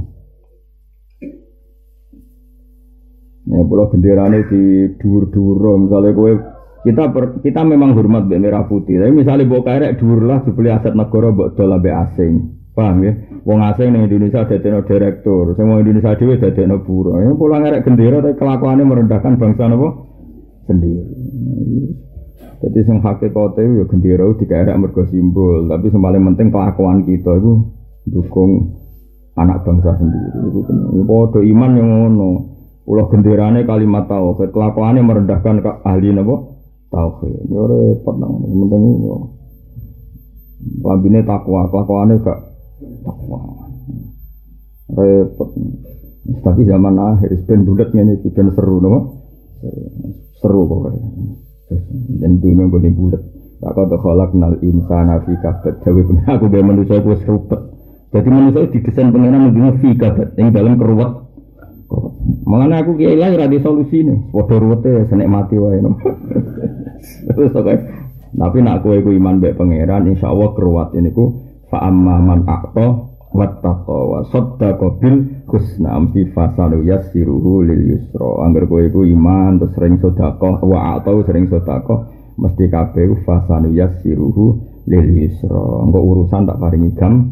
Ya pulau genderane di dhuwur-dhuwur misalnya kowe kita per, kita memang hormat mbek merah putih tapi misalnya mbok karek dhuwur lah dibeli aset negara mbok dol ambek asing paham ya wong asing ning Indonesia dadekno direktur sing wong Indonesia dhewe dadekno buruh ya pulang karek gendera tapi kelakuane merendahkan bangsa napa sendiri jadi sing hakikate ya gendera dikarek mergo simbol tapi sing paling penting kelakuan kita iku dukung anak bangsa sendiri iku padha iman yang ngono. Ulah genderane kalimat tauhid, kelakuane merendahkan ahli napa? Tauhid. Yo repot nang penting yo. Lambine takwa, kelakuane gak takwa. Repot. Tapi zaman akhir ben bulet ngene iki ben seru napa? Seru pokoke. Dan dunia boleh bulet. Tak kau khalaqnal insana fi kabad. Dewe aku ben manusia iku wis rupet. Jadi manusia didesain pengenan dunia fi kabad, ing dalam keruwet. Mengana aku kiai lah ora di solusine. Padha ruwete senek mati wae no. Terus kok tapi nak kowe iku iman mbek pangeran insyaallah keruwat niku fa amma man aqta wattaqa wa saddaqa bil husna amsi fasalu yassiruhu lil yusra. Angger kowe iku iman terus sering sedekah wa aqta sering sedekah mesti kabeh fasalu yassiruhu lil yusra. Engko urusan tak paringi gam.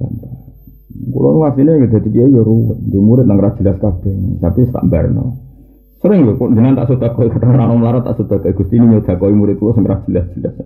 Kulo wasine nggih dadi kiai yo ruwet, di murid nang ra jelas kabeh, tapi tak barno. Sering lho kok jenengan tak sedekah kadang ora mlarat tak sedekah Gusti ini nyedekah murid kulo sing ra jelas-jelas.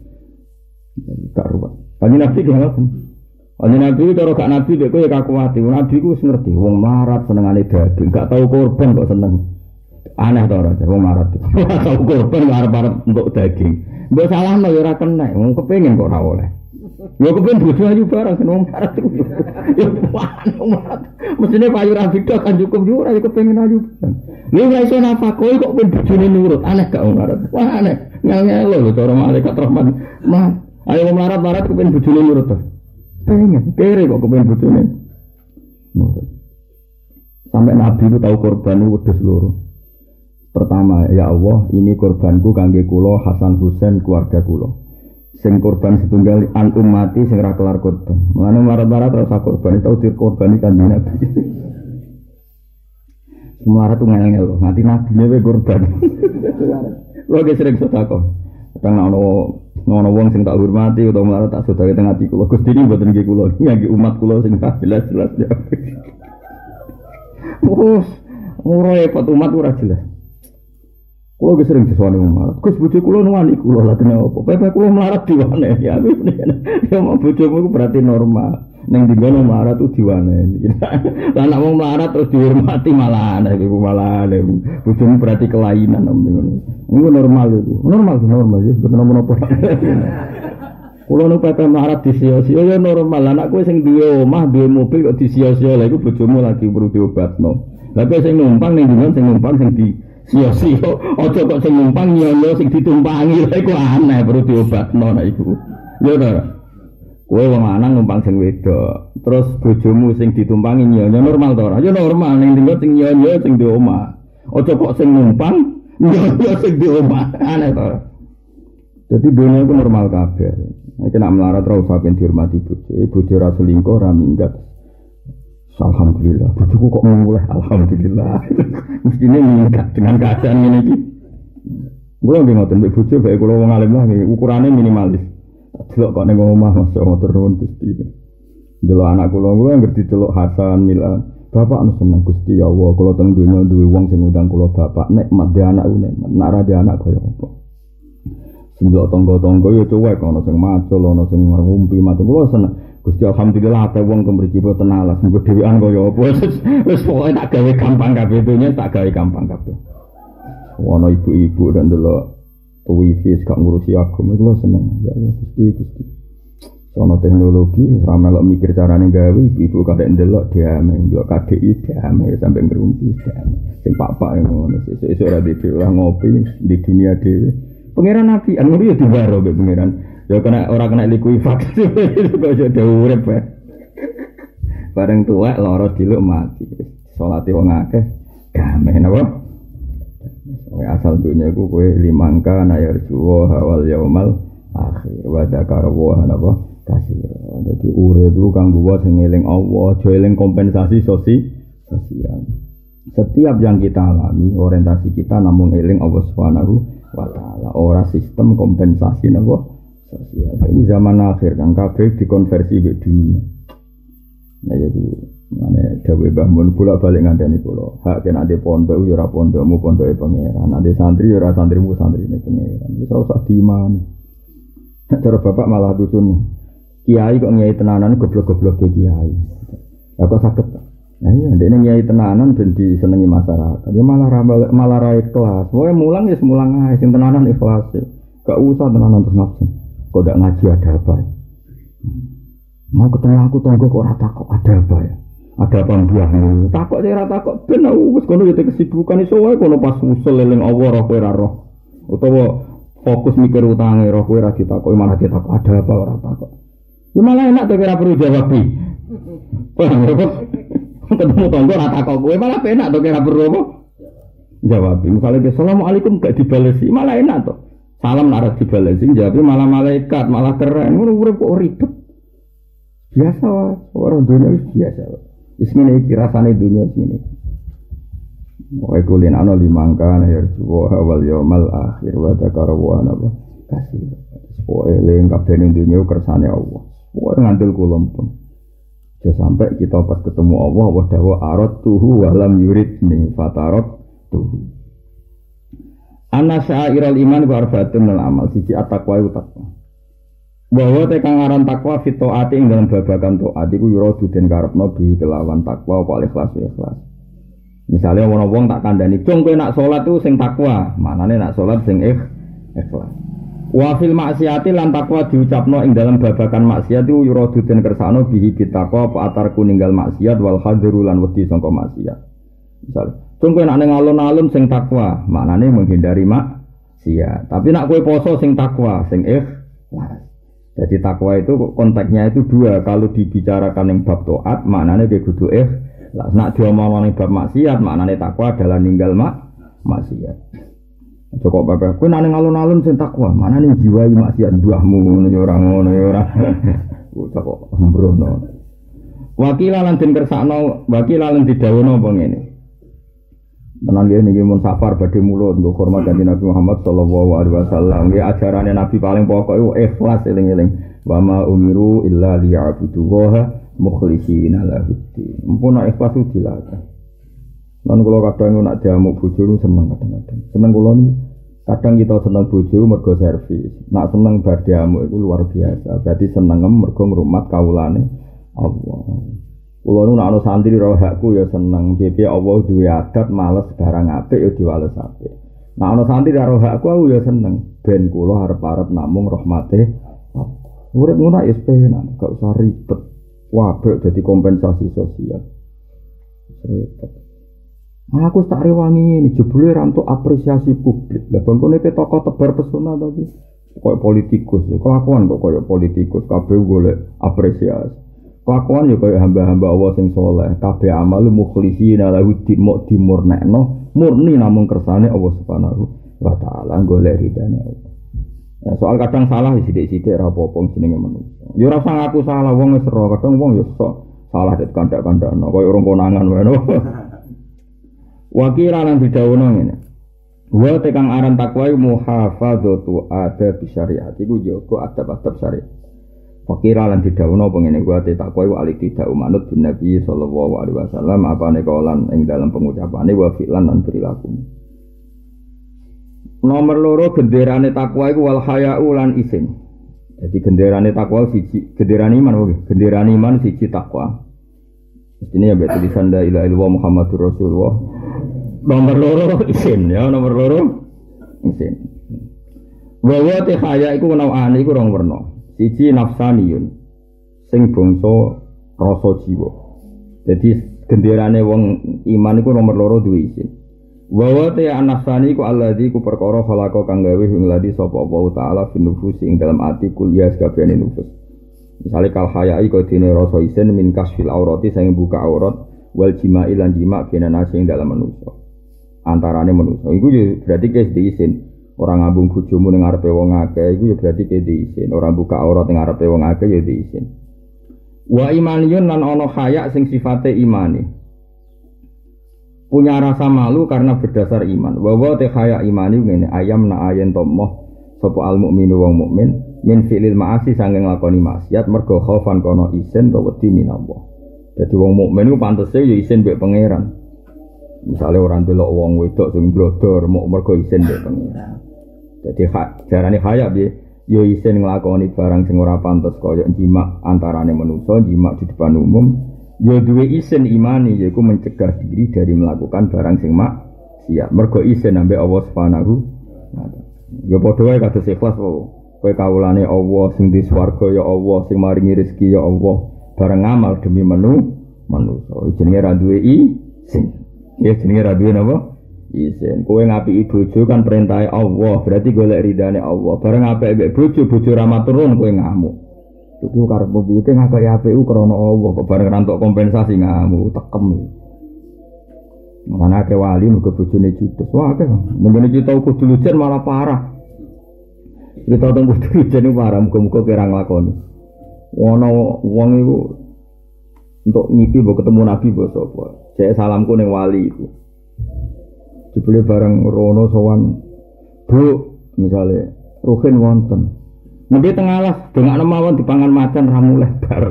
Tak ruwet. Kanjeng Nabi ki ngoten. Kanjeng Nabi karo gak Nabi dek kowe ya kakuwati. Nabi ku wis ngerti wong mlarat senengane daging, gak tau korban kok seneng. Aneh to ora wong mlarat. Ora tau korban arep-arep entuk daging. Mbok salahno ya ora kena, wong kepengin kok ora oleh. Ya kepen bojo ayu barang wong marat iku. Ya wong marat. Mesine payu ra beda kan cukup yo ora kepengin ayu. Lha ora iso napa kowe kok ben bojone nurut. Aneh gak wong marat. Wah aneh. Ngel-ngelo lho cara malaikat rahman. Mah, ayo wong marat-marat kepen bojone nurut to. Pengen kere kok kepen bojone nurut. Sampai Nabi itu tahu korban wedhus loro. Pertama, ya Allah, ini korbanku kangge kula Hasan Husain keluarga kula. Sing korban setunggal an ummati sing ra kelar korban. Mulane marat-marat rasa korban tau dikorbani kanjeng Nabi. Marat tuh ngel-ngel, nanti nabine wae korban. Lho ge sering sedekah. Kadang ana ana wong sing tak hormati utawa marat tak sedekah teng ati kula. Gusti niki mboten nggih kula, nggih umat kula sing jelas-jelas. Oh, ora repot umat ora jelas. Kulo ge sering diswane melarat. Gus bojo kulo nuwani kulo lha kene apa? Pepe kulo melarat diwane. Ya wis ya mau bojomu iku berarti normal. Ning dinggono melarat tu diwane. Lah nek wong melarat terus dihormati malah aneh iku malah aneh. Bojomu berarti kelainan ngono. Iku normal iku. Normal normal ya bener menapa. Kulo nu pepe melarat disia-sia ya normal. Lah nek kowe sing duwe omah, duwe mobil kok disia-sia lha iku bojomu lagi perlu diobatno. Lah kowe sing numpang ning dinggon sing numpang sing di sia-sia, aja kok sing numpang nyono sing ditumpangi lha iku aneh perlu diobatno nek iku. Ya ta. Kowe wong lanang numpang sing wedok, terus bojomu sing ditumpangi nyono normal ta ora? Ya normal ning dinggo sing nyono sing di omah. Ojo kok sing numpang, yo sing di omah. Aneh to. Jadi dunia itu normal kabeh. Nek nak melarat ra usah ben dihormati bojo. Bojo ra selingkuh, ra minggat. Alhamdulillah. Bojoku kok mulai alhamdulillah. Mestine minggat dengan keadaan ngene iki. Kulo nggih ngoten mbek bojo bae kulo wong alim lah ukurane minimalis. Delok kok ning omah masuk motor nuwun Gusti. Delok anak kulo kuwi ngerti delok Hasan Milan. Bapak anu seneng Gusti ya Allah, kula teng donya duwe wong sing ngundang kula bapak, nek mat de anak une, nek ra de anak kaya apa. Sing delok tangga-tangga ya cuwek ana sing macul, ana sing ngrumpi, macul kula seneng. Gusti alhamdulillah ate wong kemriki po tenalas, mengko dhewean kaya apa. Wis pokoke tak gawe gampang kabeh donya, tak gawe gampang kabeh. Ana ibu-ibu dan delok wifi gak ngurusi agama kula seneng. Ya Allah Gusti Gusti. Sono teknologi, ramelok mikir carane gawe, ibu kadek ndelok diame, ndelok K D I diame sampai ngerumpi diame. Sing pak-pak ngono, sesuk-sesuk ora dhewe lah ngopi di dunia dhewe. Pangeran Nabi anu ya dibaro mbek pangeran. Ya kena ora kena likuifak. Kok iso urip bae. Bareng tuwek lara diluk mati. Salate wong akeh gameh napa? Asal dunia iku kowe limangka nayarjuwa hawal yaumal akhir wa dzakara wa napa? Kasih, jadi urip itu kanggo wong sing eling Allah, aja eling kompensasi sosi, sosial. Setiap yang kita alami, orientasi kita namun eling Allah Subhanahu wa taala, ora sistem kompensasi napa sosial. Jadi zaman akhir kan kabeh dikonversi ke dunia. Nah jadi mane dawuh Mbah Mun bolak-balik ngandani kula, hak kena ade pondok ya ora pondokmu pondoke pangeran, ade santri ya ora santrimu santrine pangeran. Wis ora usah diimani. Cara bapak malah dusun kiai kok nyai tenanan goblok-goblok ke kiai. Lah kok saged. Nah iya ndekne nyai tenanan ben disenengi masyarakat. Ya malah ra malah ra ikhlas. Wae mulang ya mulang ae sing tenanan ikhlas. Gak usah tenanan terus ngabsen. Kok ndak ngaji ada apa ya? Mau ketemu aku tonggo kok ora takok ada apa ya? Ada apa mbuahmu? Takok sing ora takok ben wis kono ya kesibukan iso wae kono pas usul eling Allah ora kowe ora roh. Utawa fokus mikir utange roh kowe ora ditakoki malah ditakok ada apa ora takok. Ya malah enak tuh kira perlu jawab nih. Ketemu tonggo rata kok gue malah enak tuh kira perlu apa? Jawab. Misalnya assalamualaikum gak dibalesi malah enak tuh. Salam naras dibalesi jawabnya malah malaikat malah keren. Urip kok ribet. Biasa orang dunia biasa. Ismine iki rasane dunia sini. Wae kulin ana limangkan ya wa wal yaumal akhir wa dzakara wa napa kasih. Wae eling kabeh ning dunya kersane Allah. Wah ngandel kula pun. Jadi sampai kita pas ketemu Allah, wa dawa arat tuhu walam yuridni fatarat tuhu. Ana syairul iman wa arfatun al amal siji at-taqwa wa taqwa. Bahwa tekan aran takwa fi taati ing dalam babagan taat iku yuradu den karepno bi kelawan takwa apa ikhlas ikhlas. Misalnya wong-wong tak kandhani, "Cung kowe nak salat itu sing takwa." Manane nak salat sing ikhlas. Wa fil maksiati lan takwa diucapno ing dalam babagan maksiat iku yuradu den kersano bihi bitakwa apa atarku ninggal maksiat wal hadru lan wedi sangka maksiat. Misal, cung kowe nek alun-alun sing takwa, maknane menghindari maksiat. Tapi nak kowe poso sing takwa, sing ikhlas. Jadi takwa itu konteksnya itu dua. Kalau dibicarakan yang bab taat, maknane dia kudu ikhlas. Nak diomongin bab maksiat, maknane takwa adalah ninggal mak maksiat. Cukup bapak, kau nane alun-alun sing takwa, mana nih jiwai maksiat buahmu, nih orang ngono orang, cukup sembrono. Wakilan dan kersakno, wakilan didawono bang ini. Tenang dia nih mun safar badhe mulut, nggo hormat kanjeng Nabi Muhammad sallallahu alaihi wasallam. Nggih ajarane Nabi paling pokok iku ikhlas eling-eling. Wa ma umiru illa liya'budullaha mukhlishina lahud-din. Mumpun ikhlas dilakukan. Lan kula kadang nak diamuk bojo seneng kadang-kadang. Seneng kula kadang kita seneng bojo mergo servis. Nak seneng bar diamuk iku luar biasa. Berarti seneng mergo ngrumat kawulane Allah. Kula nu nak ana santri ro hakku ya seneng. Piye Allah duwe adat males barang apik ya diwales apik. Nak ana santri ro hakku aku ya seneng. Ben kula arep-arep namung rahmate Allah. Urip ngono ya penak, gak usah ribet. Wabek dadi kompensasi sosial. Ribet. Aku tak rewangi ini jebule rantuk apresiasi publik. Lah bangkone ke tokoh tebar pesona tapi koyo politikus, kelakuan kok koyo politikus kabeh golek apresiasi. Kelakuan yo kaya hamba-hamba Allah sing saleh, kabeh amal mukhlishina lahu dimuk dimurnekno, murni namung kersane Allah Subhanahu wa taala golek ridane Allah. Nah, soal kadang salah sithik-sithik ora apa-apa jenenge manusa. Ya ora usah ngaku salah wong wis ora, kadang wong yo sok salah det kandak-kandakno kaya urung konangan wae. Wa kira lan didhawuhna ngene. Wa tekang aran takwa muhafadzatu adab syariat iku jaga adab-adab syariat. Fakira lan didhawuhna apa ngene wa takwa iku alik tidak manut bin Nabi sallallahu alaihi wasallam apane kaulan ing dalam pengucapane wa fi'lan lan perilaku. Nomor loro genderane takwa iku wal haya'u lan isin. Jadi genderane takwa siji, genderane iman wae, genderane iman siji takwa. Mestine ya betul tulisan la ilaha illallah Muhammadur Rasulullah. Nomor loro isin ya, nomor loro isin. Wa wa te haya iku nawane iku rong werna. Siji nafsaniyun sing bangsa rasa jiwa. Jadi genderane wong iman iku nomor loro duwe isin. Wa wa te nafsani iku alladzi ku perkara khalaqa kang gawe ing ladi sapa Allah taala fi nufus ing dalam ati kuliah kabehane nufus. Misale kal hayai kok dene rasa isin min kasfil aurati sing buka aurat wal jima'i lan jima' benana sing dalam manusa. Antarane manusa iku ya berarti kes diisin. Orang ngambung bojomu ning ngarepe wong akeh iku ya berarti ke diisin. Ora buka aurat ning ngarepe wong akeh ya diisin. Wa imaniyun lan ana haya sing sifate imani. Punya rasa malu karena berdasar iman. Wa wa te haya imani ngene ayam na ayen tomoh sapa al mukminu wong mukmin min fi'lil ma'asi sanging nglakoni maksiat mergo khaufan kono isin to wedi minallah. Dadi wong mukmin ku pantese ya isin mbek pangeran. Misale ora ndelok wong wedok sing blodor mok mergo isin mbek pangeran. Dadi hak jarane kaya piye ya isin nglakoni barang sing ora pantes kaya jimak antarane manusa, jimak di depan umum, ya duwe isin imani yaiku mencegah diri dari melakukan barang sing maksiat. Mergo isin ambek Allah Subhanahu wa taala. Ya padha wae kados ikhlas wae. Kowe kawulane Allah sing di swarga ya Allah sing maringi rezeki ya Allah bareng ngamal demi menu manusa. Jenenge ra duwe isin. Ya jenenge ra duwe napa? Isin. Kowe ngapiki bojo kan perintahe Allah, berarti golek ridane Allah. Bareng apik mbek bojo, bojo ra maturun kowe ngamuk. Iku karepmu piye ki ngakoni apik ku krana Allah, kok bareng rantuk kompensasi ngamuk, tekem. Mana ke wali mergo bojone judes. Wah, akeh. Mengene kita kudu lujen malah parah. Kita teng kudu lujen parah, muga-muga kira nglakoni. Ono wong iku untuk ngipi mbok ketemu Nabi mbok sapa. Cek salamku ning wali iku. Jebule bareng rono sowan Bu, misale ruhin wonten. Mendhe teng alas dongakno mawon dipangan macan ra muleh bar.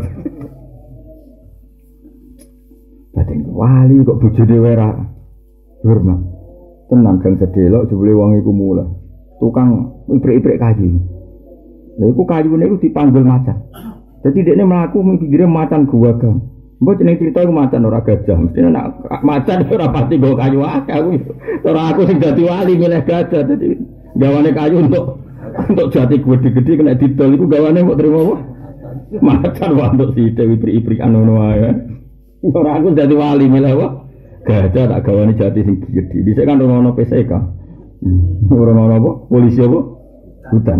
Batin wali kok bojone wae ra hormat. Tenan gang sedelok jebule wong iku muleh. Tukang ibrik-ibrik kayu. Lha iku kayune iku dipanggul macan. Dadi dekne mlaku pinggire macan guwagang. Mbok jeneng cerita iku macan ora gajah. Mesti nek macan ora pati nggo kayu akeh aku. Ora aku sing dadi wali milih gajah. Dadi gawane kayu untuk untuk jati gede-gede kena didol iku gawane mbok trimo apa? Macan wae untuk sithik ibrik-ibrikan ngono wae. Ora aku dadi wali milih apa? Gajah tak gawane jati sing gede. Dhisik kan ono P S K. Ora ono apa? Polisi apa? Hutan.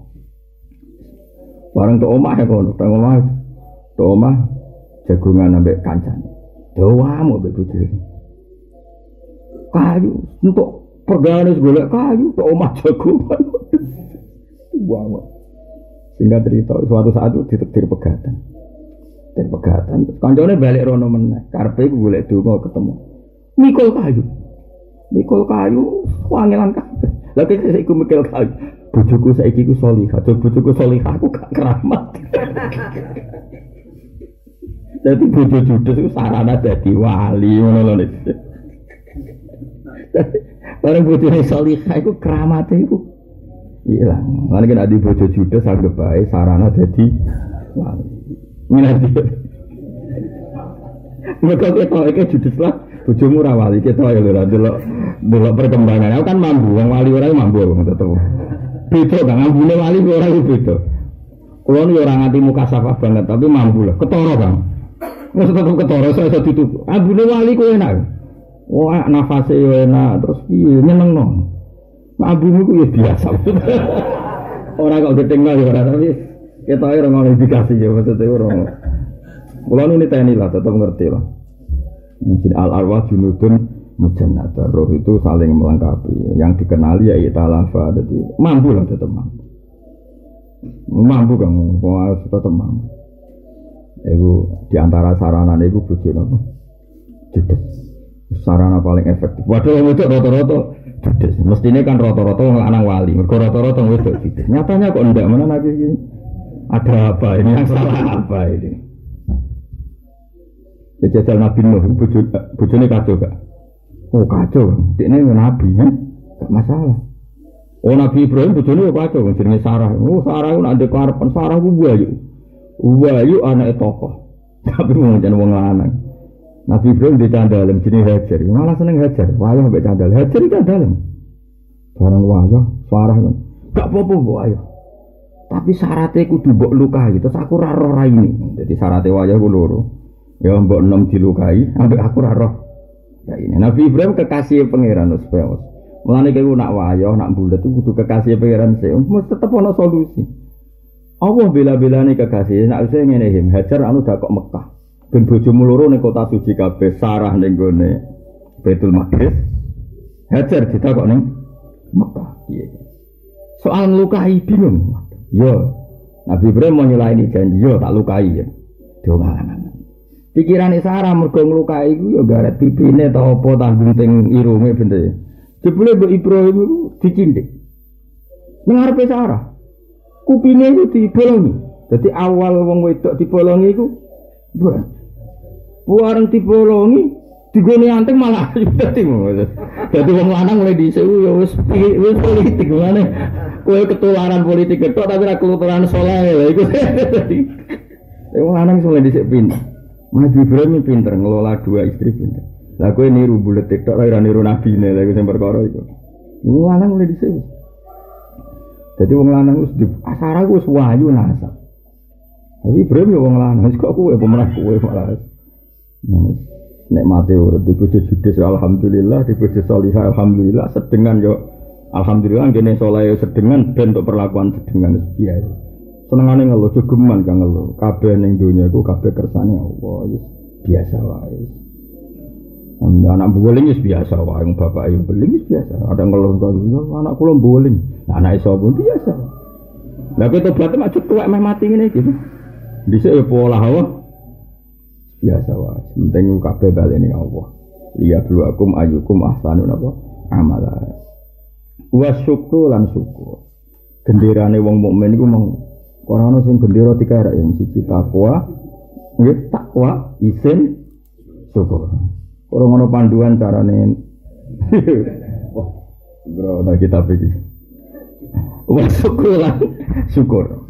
Bareng tok omah ya kono, tok omah. Tok omah jagungan ambek kancane. Dawamu ambek bojone. Kayu untuk pergane golek kayu tok omah jagungan. Wah. Singkat cerita suatu saat itu ditektir pegatan. Ditektir pegatan. Kancane balik rono meneh. Karepe iku golek donga ketemu. Mikul kayu. Mikul kayu wangelan kabeh. Lah kek iku mikul kayu. Bojoku saiki ku salihah. Bojoku salihah aku gak keramat. Dadi bojo judes iku sarana dadi wali ngono lho. Bareng bojone salihah iku keramate iku ilang. Lan nek adi bojo judes anggap bae sarana dadi wali. Minati. Mergo ketok iki judes lah. Bojomu ora wali ketok ya lho delok delok perkembangan. Aku kan mambu, wong wali ora mambu tetep. Beda kan ambune wali ora beda. Kulo niku ora nganti muka safah banget tapi mambu lah. Ketara Kang. Wis tetep ketara iso ditutup. Ambune wali ku enak. Wah, nafase yo enak terus piye nyenengno. Ambune ku ya biasa. Ora kok gedeng yo ora tapi ketoke ora ngono indikasi yo maksudnya ora. Kula nu niteni lah tetep ngerti lah. Mungkin al arwah junudun mujannada, roh itu saling melengkapi. Yang dikenali ya italafa, jadi mampu lah tetap mampu. Mampu kan, harus tetap mampu. Iku diantara sarana iku bojo napa? Judes. Sarana paling efektif. Waduh wedok rata-rata judes. Mestine kan rata-rata wong lanang wali. Mergo rata-rata wedok judes. Nyatanya kok ndak mana lagi iki? Ada apa ini? Yang salah apa ini? Jajal Nabi Nuh, bojone kacau gak? Oh kacau, dekne nabi ya, gak masalah. Oh Nabi Ibrahim bojone kacau, jenenge Sarah. Oh Sarah ku nak ndek karepen Sarah ku wayu. Wayu anake tokoh. Tapi wong jan wong lanang. Nabi Ibrahim dicandalem jenenge Hajar. Malah seneng Hajar. Wayah mbek candal. Hajar iki candalem. Barang wayah Sarah kan. Gak apa-apa wayu. Tapi syaratnya kudu mbok lukai, terus aku ra roh raine. Dadi syaratnya wayah ku loro. Ya mbok enom dilukai, ambek aku ra roh. Ya ini Nabi Ibrahim kekasih pangeran wis peos. Mulane kowe nak wayah, nak bulet itu kudu kekasih pangeran sih. Mesti tetep ana solusi. Allah bela-belane kekasih, nak wis ngene him, Hajar anu dak kok Mekah. Ben bojomu loro ning kota suci kabeh, Sarah ning gone Baitul Maqdis. Hajar ditakok ning Mekah. Piye? Soal melukai bingung. Yo. Nabi Ibrahim mau nyulaini janji, yo tak lukai ya. Domanan. Pikirane Sarah mergo nglukai iku ya garet pipine ta apa tanggung teng irunge bente. Jebule Mbok Ibrahim iku dicindik. Ning ngarepe Sarah. Kupine iku dibolongi. Dadi awal wong wedok dibolongi iku buat. Buareng dibolongi digone anteng malah dadi dadi wong lanang mulai dhisik ya wis wis politik ngene. Kowe ketularan politik ketok tapi ra ketularan saleh lha iku. Wong lanang mulai dhisik pinter. Nabi Ibrahim pinter ngelola dua istri pinter. Lah kowe niru bulet tok ora niru nabine lha iku sing perkara iku. Wong lanang mulai dhisik. Dadi wong lanang wis di asara wis wayu nasab. Nabi Ibrahim yo wong lanang kok kowe pemenang kowe malah. Nek mate urip di bojo judes alhamdulillah, di bojo salihah alhamdulillah, sedengan yo alhamdulillah ngene saleh sedengan ben untuk perlakuan sedengan biasa. Senengane ngeluh jogeman kang ngeluh. Kabeh ning donya iku kabeh kersane Allah, wis biasa wae. Anak boling wis biasa wae, wong bapak yo boling wis biasa. Ada ngeluh kok anak kula boling. Anake sapa biasa. Lah kowe tobat macet tuwek meh mati ngene iki. Dhisik yo pola wae. Biasa wae. Penting kabeh baleni Allah. Liya bluakum ayyukum ahsanu napa amala. Wa syukru lan syukur. Genderane wong mukmin iku mung ora ana sing gendera dikerek ya siji takwa, nggih takwa, isin, syukur. Ora ngono panduan carane. Wah, bro, nah kita pikir. Wah, syukur lah, syukur.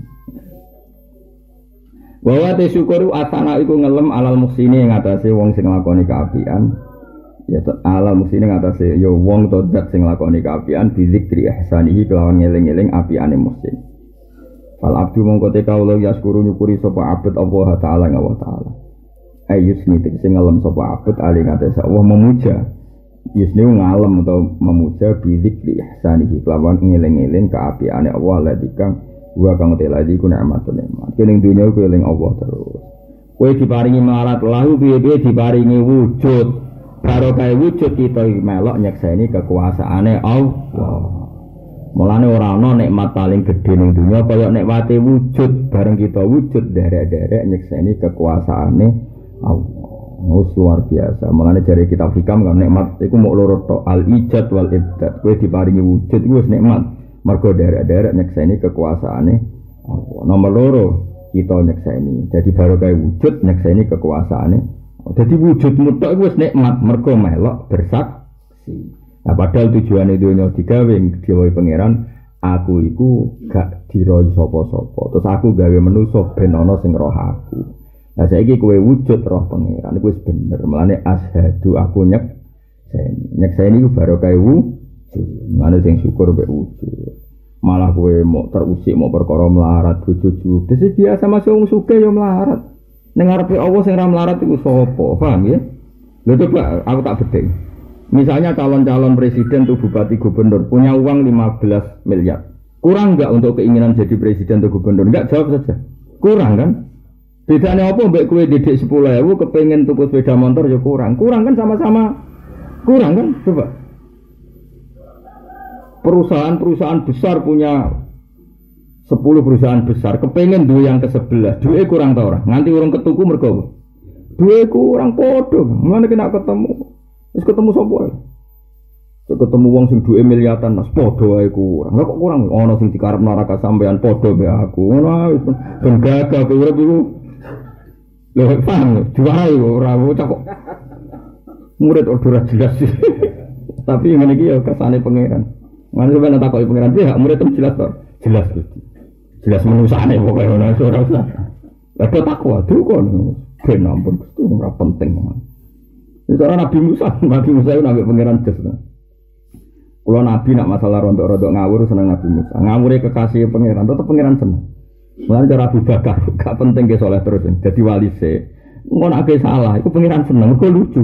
Bahwa te syukur asana iku ngelem alal muksini ngatasé wong sing nglakoni kaapian. Ya alal muksini ngatasé ya wong to zat sing nglakoni kaapian bi zikri ihsanihi kelawan ngeling-eling apiane muksin. Fal abdu mongko te kawula yaskuru nyukuri sapa abet Allah taala Allah taala. Ayus nitik sing ngalem sapa abet ali ngatasé Allah memuja. Yusni ngalem atau memuja bi zikri ihsanihi kelawan ngeling-eling kaapiane Allah ladikang wa kang teladi ku nikmatun nikmat. Kening dunya ku eling Allah terus. Kowe diparingi melarat lahu piye-piye diparingi wujud. Karo kae wujud kita melok nyekseni kekuasaane Allah. Mulane ora ana nikmat paling gedhe ning dunya kaya nikmate wujud. Bareng kita wujud derek-derek nyekseni kekuasaane Allah. Wis luar biasa. Mulane jare kitab hikam kan nikmat iku mok loro tok al-ijad wal ibdad. Kowe diparingi wujud iku wis nikmat. Mergo derek-derek nyekseni kekuasaane Allah. Nomor loro kita nyekseni. Jadi baru kayak wujud nyekseni kekuasaane. Jadi wujud mutlak wis nikmat mergo melok bersaksi. Nah padahal tujuane dunya digawe diwehi pangeran, aku iku gak diroi sapa-sapa. Terus aku gawe manusa ben ana sing roh aku. Nah saiki kowe wujud roh pangeran iku wis bener. Mulane asyhadu aku nyekseni. Nyekseni iku baru kayak wujud. Mana sing syukur mbek wujud. Malah kowe mau terusik mau perkara melarat bojo-bojo. Dise biasa masuk wong sugih yo melarat. Ning ngarepe Allah sing ra melarat iku sapa? Paham ya? Lha coba aku tak bedhek. Misalnya calon-calon presiden atau bupati gubernur punya uang lima belas miliar. Kurang enggak untuk keinginan jadi presiden atau gubernur? Enggak, jawab saja. Kurang kan? Bedane apa mbek kowe didik sepuluh ribu kepengin tuku sepeda motor ya kurang. Kurang kan sama-sama kurang kan? Coba. Perusahaan-perusahaan besar punya sepuluh perusahaan besar kepengin duwe yang ke sebelas. Duwe kurang ta ora? Nganti urung ketuku mergo apa? Duwe kurang padha. Mana kena ketemu. Wis ketemu sapa ae? Ketemu wong sing duwe miliatan mas padha wae kurang. Lah kok kurang ana sing dikarepno neraka sampean padha be aku. Ngono ae ben gagah urip iku. Lho paham, diwarai ora kok. Murid ora jelas. Tapi ngene iki ya kersane pangeran. Ngene sampeyan takoki pangeran piye hak murid itu jelas kok. Jelas Gusti. Jelas menusane pokoke ngono ora usah. Lah takwa dukun. Ben ampun Gusti ora penting. Cara Nabi Musa, Nabi Musa itu nabi pangeran jes. Kalau Nabi nak masalah rontok-rontok ngawur seneng Nabi Musa. Ngawure kekasih pangeran, tetep pangeran seneng. Mulane cara Abu Bakar gak penting ke soleh terus. Jadi wali se. Ngono nek salah, iku pangeran seneng, kok lucu.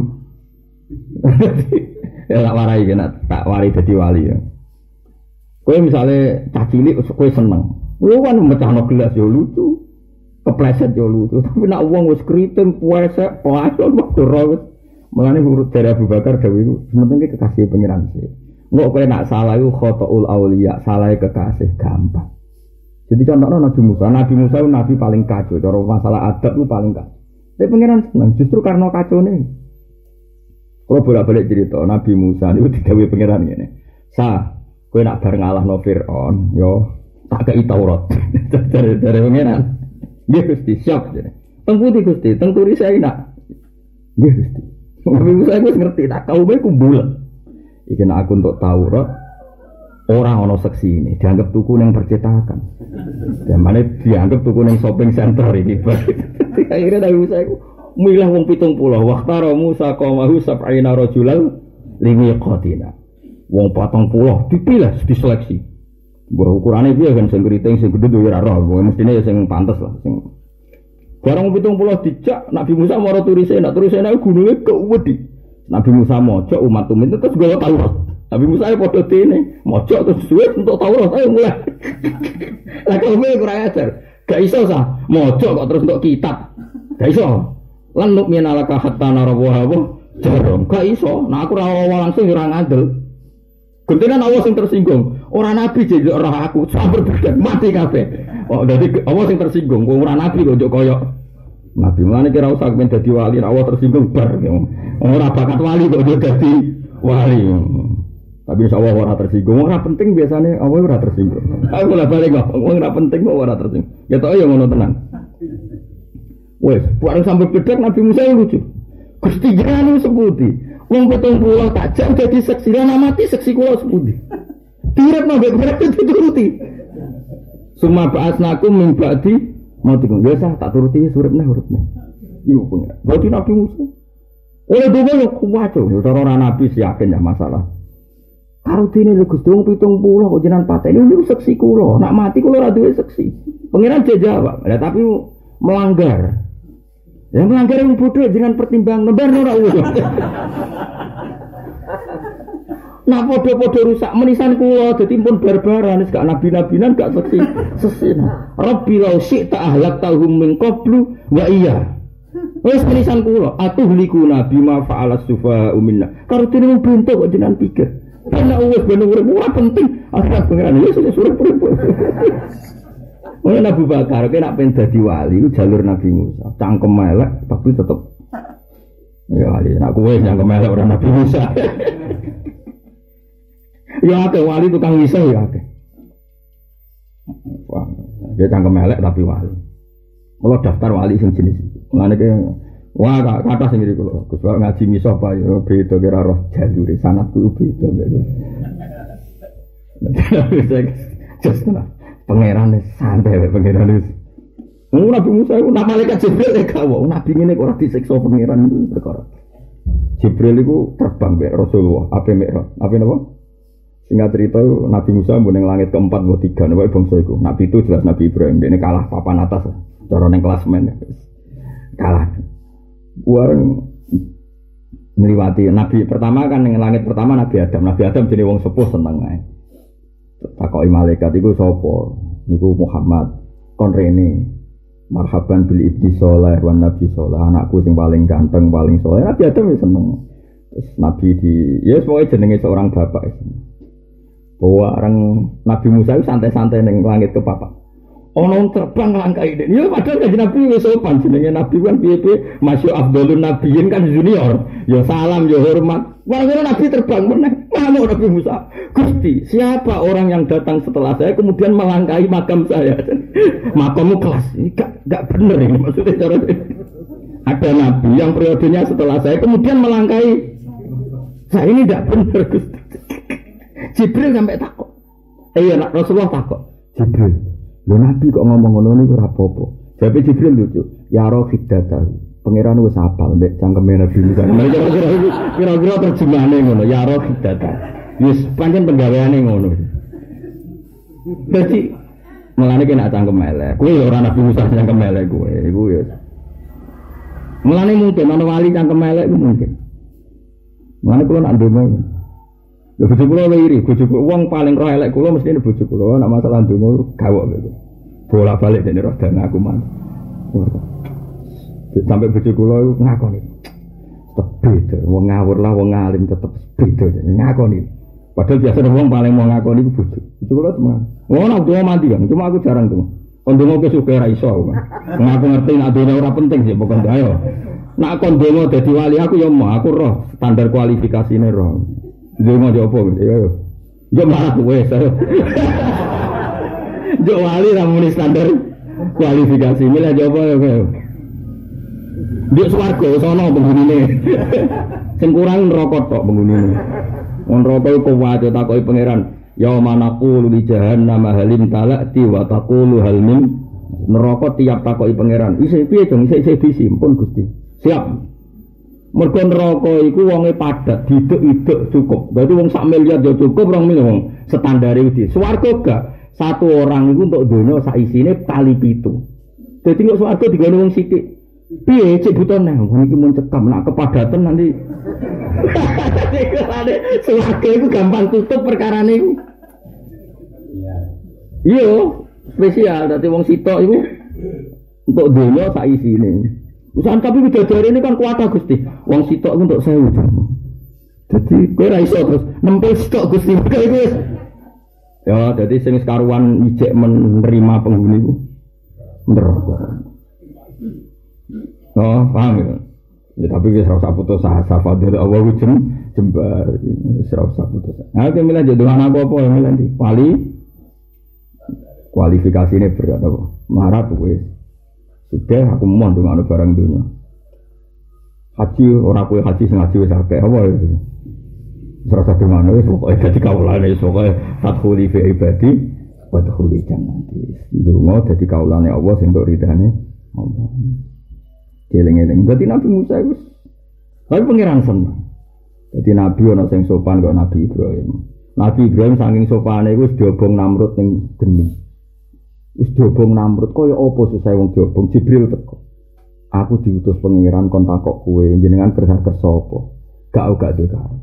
Ya tak warai kena tak wari dadi wali ya. Kowe misale cah cilik kowe seneng. Kowe kan mecahno gelas ya lucu. Kepleset ya lucu. Tapi nek wong wis kriting puasa, puasa waktu rawet. Mulane urut dari Abu Bakar dawuh iku sementing kekasih pangeran sih. Engko kowe nak salah iku khotoul auliya, salah kekasih gampang. Jadi contohnya Nabi Musa, Nabi Musa itu Nabi paling kacau, cara masalah adab itu paling kacau. Tapi pangeran senang, justru karena kacau ini. Kalau bolak-balik cerita, Nabi Musa itu digawe pangeran ini. Sa, kowe nak bareng Allah no Fir'aun, yo tak kei Taurat. Dari dari pangeran. Nggih Gusti, siap jadi. Teng putih Gusti, teng turis saya nak. Nggih Gusti. Nabi Musa wis ngerti, tak kaume kumbulan. Iki nek aku untuk Taurat orang ono seksi ini dianggap tuku yang percetakan. Dan mana dianggap tuku yang shopping center ini. Akhirnya Nabi Musa itu milah wong pitung puluh. Waktara Musa qaumahu sab'ina rajulal limiqatina. Wong patang puluh dipilih, diseleksi. Bahwa ukurannya dia kan sing keriting sing gede duwe ora roh. Mestine ya sing pantes lah sing. Barang pitung puluh dijak Nabi Musa maro turise, nak turise nek gununge kewedi. Nabi Musa mojo umat umin terus gawe Taurat. Nabi Musa ya podo dene, mojok terus suwe untuk Taurat ayo mulai. Lah kok kowe kurang ajar. Gak iso sah, mojok kok terus untuk kitab. Gak iso. Lan nuk minalaka hatta narawa wa jarum. Gak iso. Nah aku ora langsung ora ngandel. Gentenan Allah sing tersinggung. Ora nabi jek ora aku, sabar bedak mati kabeh. Oh dadi Allah sing tersinggung, kok ora nabi kok koyo nabi. Mulane kira usah men dadi wali, Allah tersinggung bar. Ora bakat wali kok dadi wali. Tapi insyaallah ora tersinggung. Ora penting biasanya Allah ora tersinggung. Aku lah balik kok. Ora penting kok ora tersinggung. Ya tok ya ngono tenan. Wes, bareng sampai bedak Nabi Musa lucu. Gusti jane seputi. Wong pitung puluh tak jak dadi seksi lan mati seksi kula seputi. Direp nang beberapa dituruti. Suma ba'asnakum min ba'di mautikum. Ya sah tak turuti suripne uripne. Iku pun. Berarti Nabi Musa. Oleh dhewe yo kuat yo. Cara ora nabi sih yakin ya masalah. Karo dene lho Gusti wong pitung puluh kok jenengan pateni niku seksi kula. Nak mati kula ora duwe seksi. Pangeran jawab. Lah tapi melanggar. Ya melanggar yang bodoh dengan pertimbangan nembar ora usah. Nah podo-podo rusak menisan kula dadi pun barbaran wis gak nabi-nabinan gak seksi sesin. Rabbi law syi'ta ahlaktahum min qablu wa iya. Wis menisan kula atuhlikuna bima fa'alas sufa'u minna. Karo dene wong bentuk kok jenengan pikir. Karena uwes bener urip ora penting. Asal pengen ya sudah suruh urip. Oleh Abu Bakar kena pengen dadi wali itu jalur Nabi Musa. Cangkem elek tapi tetep ya wali. Nek kowe cangkem elek ora Nabi Musa. Ya akeh wali tukang wisah ya akeh. Wah, dia cangkem elek tapi wali. Kalau daftar wali sing jenis itu. Mulane ke wah kata sendiri kalau Gus ngaji misah Pak yo beda kira roh jalure sanadku beda gitu. Just nah pangeran santai wae pangeran wis. Wong Nabi Musa iku nak malaikat Jibril e gak wae nabi ngene kok ora disiksa pangeran iku perkara. Jibril iku terbang mek Rasulullah ape mek ape napa? Singkat cerita Nabi Musa mbok ning langit keempat mbok tiga wae bangsa iku. Nabi itu jelas Nabi Ibrahim dene kalah papan atas cara ning klasmen kalah. Wareng ngliwati Nabi pertama kan ning langit pertama Nabi Adam. Nabi Adam jenenge wong sepuh seneng ae. Takoki malaikat iku sapa? Niku Muhammad. Kon rene. marhaban bil ibni sholeh wan nabi sholeh, anakku sing paling ganteng, paling sholeh. Nabi Adam wis seneng. Terus Nabi di ya semuanya jenenge seorang bapak itu. Bahwa orang Nabi Musa itu santai-santai ning langit ke papak. Ono terbang langkai ini. Ya padahal kan Nabi wis sopan jenenge Nabi kan piye-piye masya Abdulun Nabiyin kan junior. Ya salam ya hormat. Wah Nabi terbang meneh. Mau Nabi Musa. Gusti, siapa orang yang datang setelah saya kemudian melangkahi makam saya? Makammu kelas. Ini gak, gak bener ini maksudnya cara ini. Ada Nabi yang periodenya setelah saya kemudian melangkahi saya, ini gak bener Gusti. Jibril sampai takut. Eh ya Rasulullah takut. Jibril. Lho Nabi kok ngomong ngono niku ora apa-apa. Jawabe Jibril lucu. Ya roh hidatahu. Pangeran wis apal nek cangkeme Nabi Musa. Kira-kira kira-kira terjemahane ngono. Ya roh hidatahu. Wis pancen penggaweane ngono. Dadi mulane kena cangkem elek. Kuwi ora Nabi Musa cangkem elek kowe. Iku ya. Mulane mungkin ana wali cangkem elek ku mungkin. Mulane kula nak ndonga. Lha bojo kula iri, bojo wong paling roh elek kula mesti ne bojo kula nek masalah ndonga gawok gitu. Bolak-balik dene roh dan aku man. Sampai bojo kula ngakoni. Tetep beda, wong ngawur lah wong alim tetep beda ngakoni. Padahal biasanya wong paling mau ngakoni ku bojo. Bojo kula teman. Wong nak doa mati kan, cuma aku jarang tuh. Kondonga ke suka ra iso. Ngaku ngerti nek dene ora penting sih pokoknya ayo. Nak kondonga dadi wali aku ya mau aku roh standar kualifikasine roh. Dia mau jawab apa? Ya, ya malah tuh saya. Jauh wali ramuni standar kualifikasi. Mila jawab apa? Dia swarga, sono penghuni. Sing kurang rokok tok penghuni. Wong rokok iku wae takoki pangeran. Ya manaqulu li jahannam halim talati wa taqulu hal min neraka tiap takoki pangeran. Isih piye dong? Isih isih bisi, pun Gusti. Siap. Mergo neraka iku wonge padat, didek-idek cukup. Berarti wong sak miliar ya cukup, rong miliar wong standare iki. Swarga gak satu orang iku untuk donya sak isine kali pitu. Dadi nek swarga digone wong sithik. Piye cek butone? Wong iki mun cekam nak kepadatan nanti. Swarga iku gampang tutup perkarane iku. Iya, spesial dadi wong sitok iku untuk donya sak isine. Usahaan tapi bidadari ini kan kuat Gusti. Wong sitok untuk sewu. Jadi kowe ra iso terus nempel sitok Gusti. Ya, jadi sing sekaruan ijek menerima penghuni ku. Bener. Oh, paham ya. Ya tapi wis ora usah putus asa fadhil Allah ku jembar. Wis ora usah putus. Nah, kowe milih jodoh anak apa ya milih ndi? Wali kualifikasine berat apa? Marat wis. Sudah aku mohon dengan barang dunia. Haji orang kue haji sengaja wis akeh apa itu. Serasa dengan wis pokoke dadi kaulane pokoke fathuli fi ibadi wa tkhuli jannati. Ndonga dadi kaulane Allah sing tok ridane Allah. Jeleng-eleng. Dadi Nabi Musa iku tapi pangeran seneng. Dadi nabi ana sing sopan kok Nabi Ibrahim. Nabi Ibrahim saking sopane iku wis diobong Namrud ning geni. Wis diobong Namrud kaya apa susah wong diobong Jibril teko. Aku diutus pangeran kon takok kowe jenengan kersa-kersa apa? Gak gak dekar.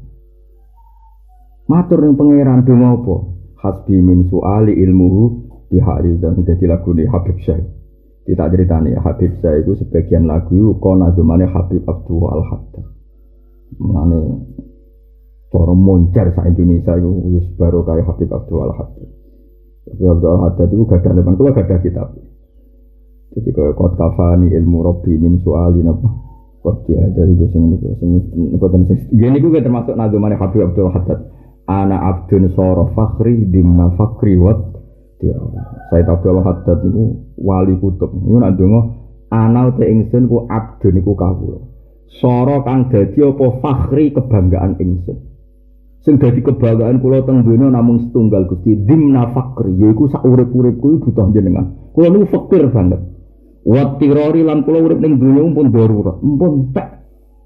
Matur ning pangeran donga apa? Hasbi min suali ilmuhu bihari dan dadi lagune Habib Syekh. Kita ceritane ya Habib Syekh iku sebagian lagu iku kono domane Habib Abdul Al-Haddad. Mane cara moncer sak Indonesia iku wis baru kaya Habib Abdul Al-Haddad. Habib Abdul Al-Haddad itu gak ada leman, kalau gak ada kitab. Jadi kalau kot kafani ilmu Rabbi min su'alin apa kot dia dari gue sing ini gue sing ini gue termasuk nazumannya Habib Abdul Al-Haddad. Ana abdun soro fakhri dimna fakhri wat Sayyid Abdul Al-Haddad itu wali kutub. Ini nazumah ana te ingsun ku abdun iku kawula soro kang dadi apa fakhri kebanggaan ingsun. Sing dadi kebanggaan kula teng donya namung setunggal Gusti dimna fakri yaiku sak urip-uripku butuh jenengan. Kula niku fakir banget. Wa tirori lan kula urip ning donya pun darurat, pun tek.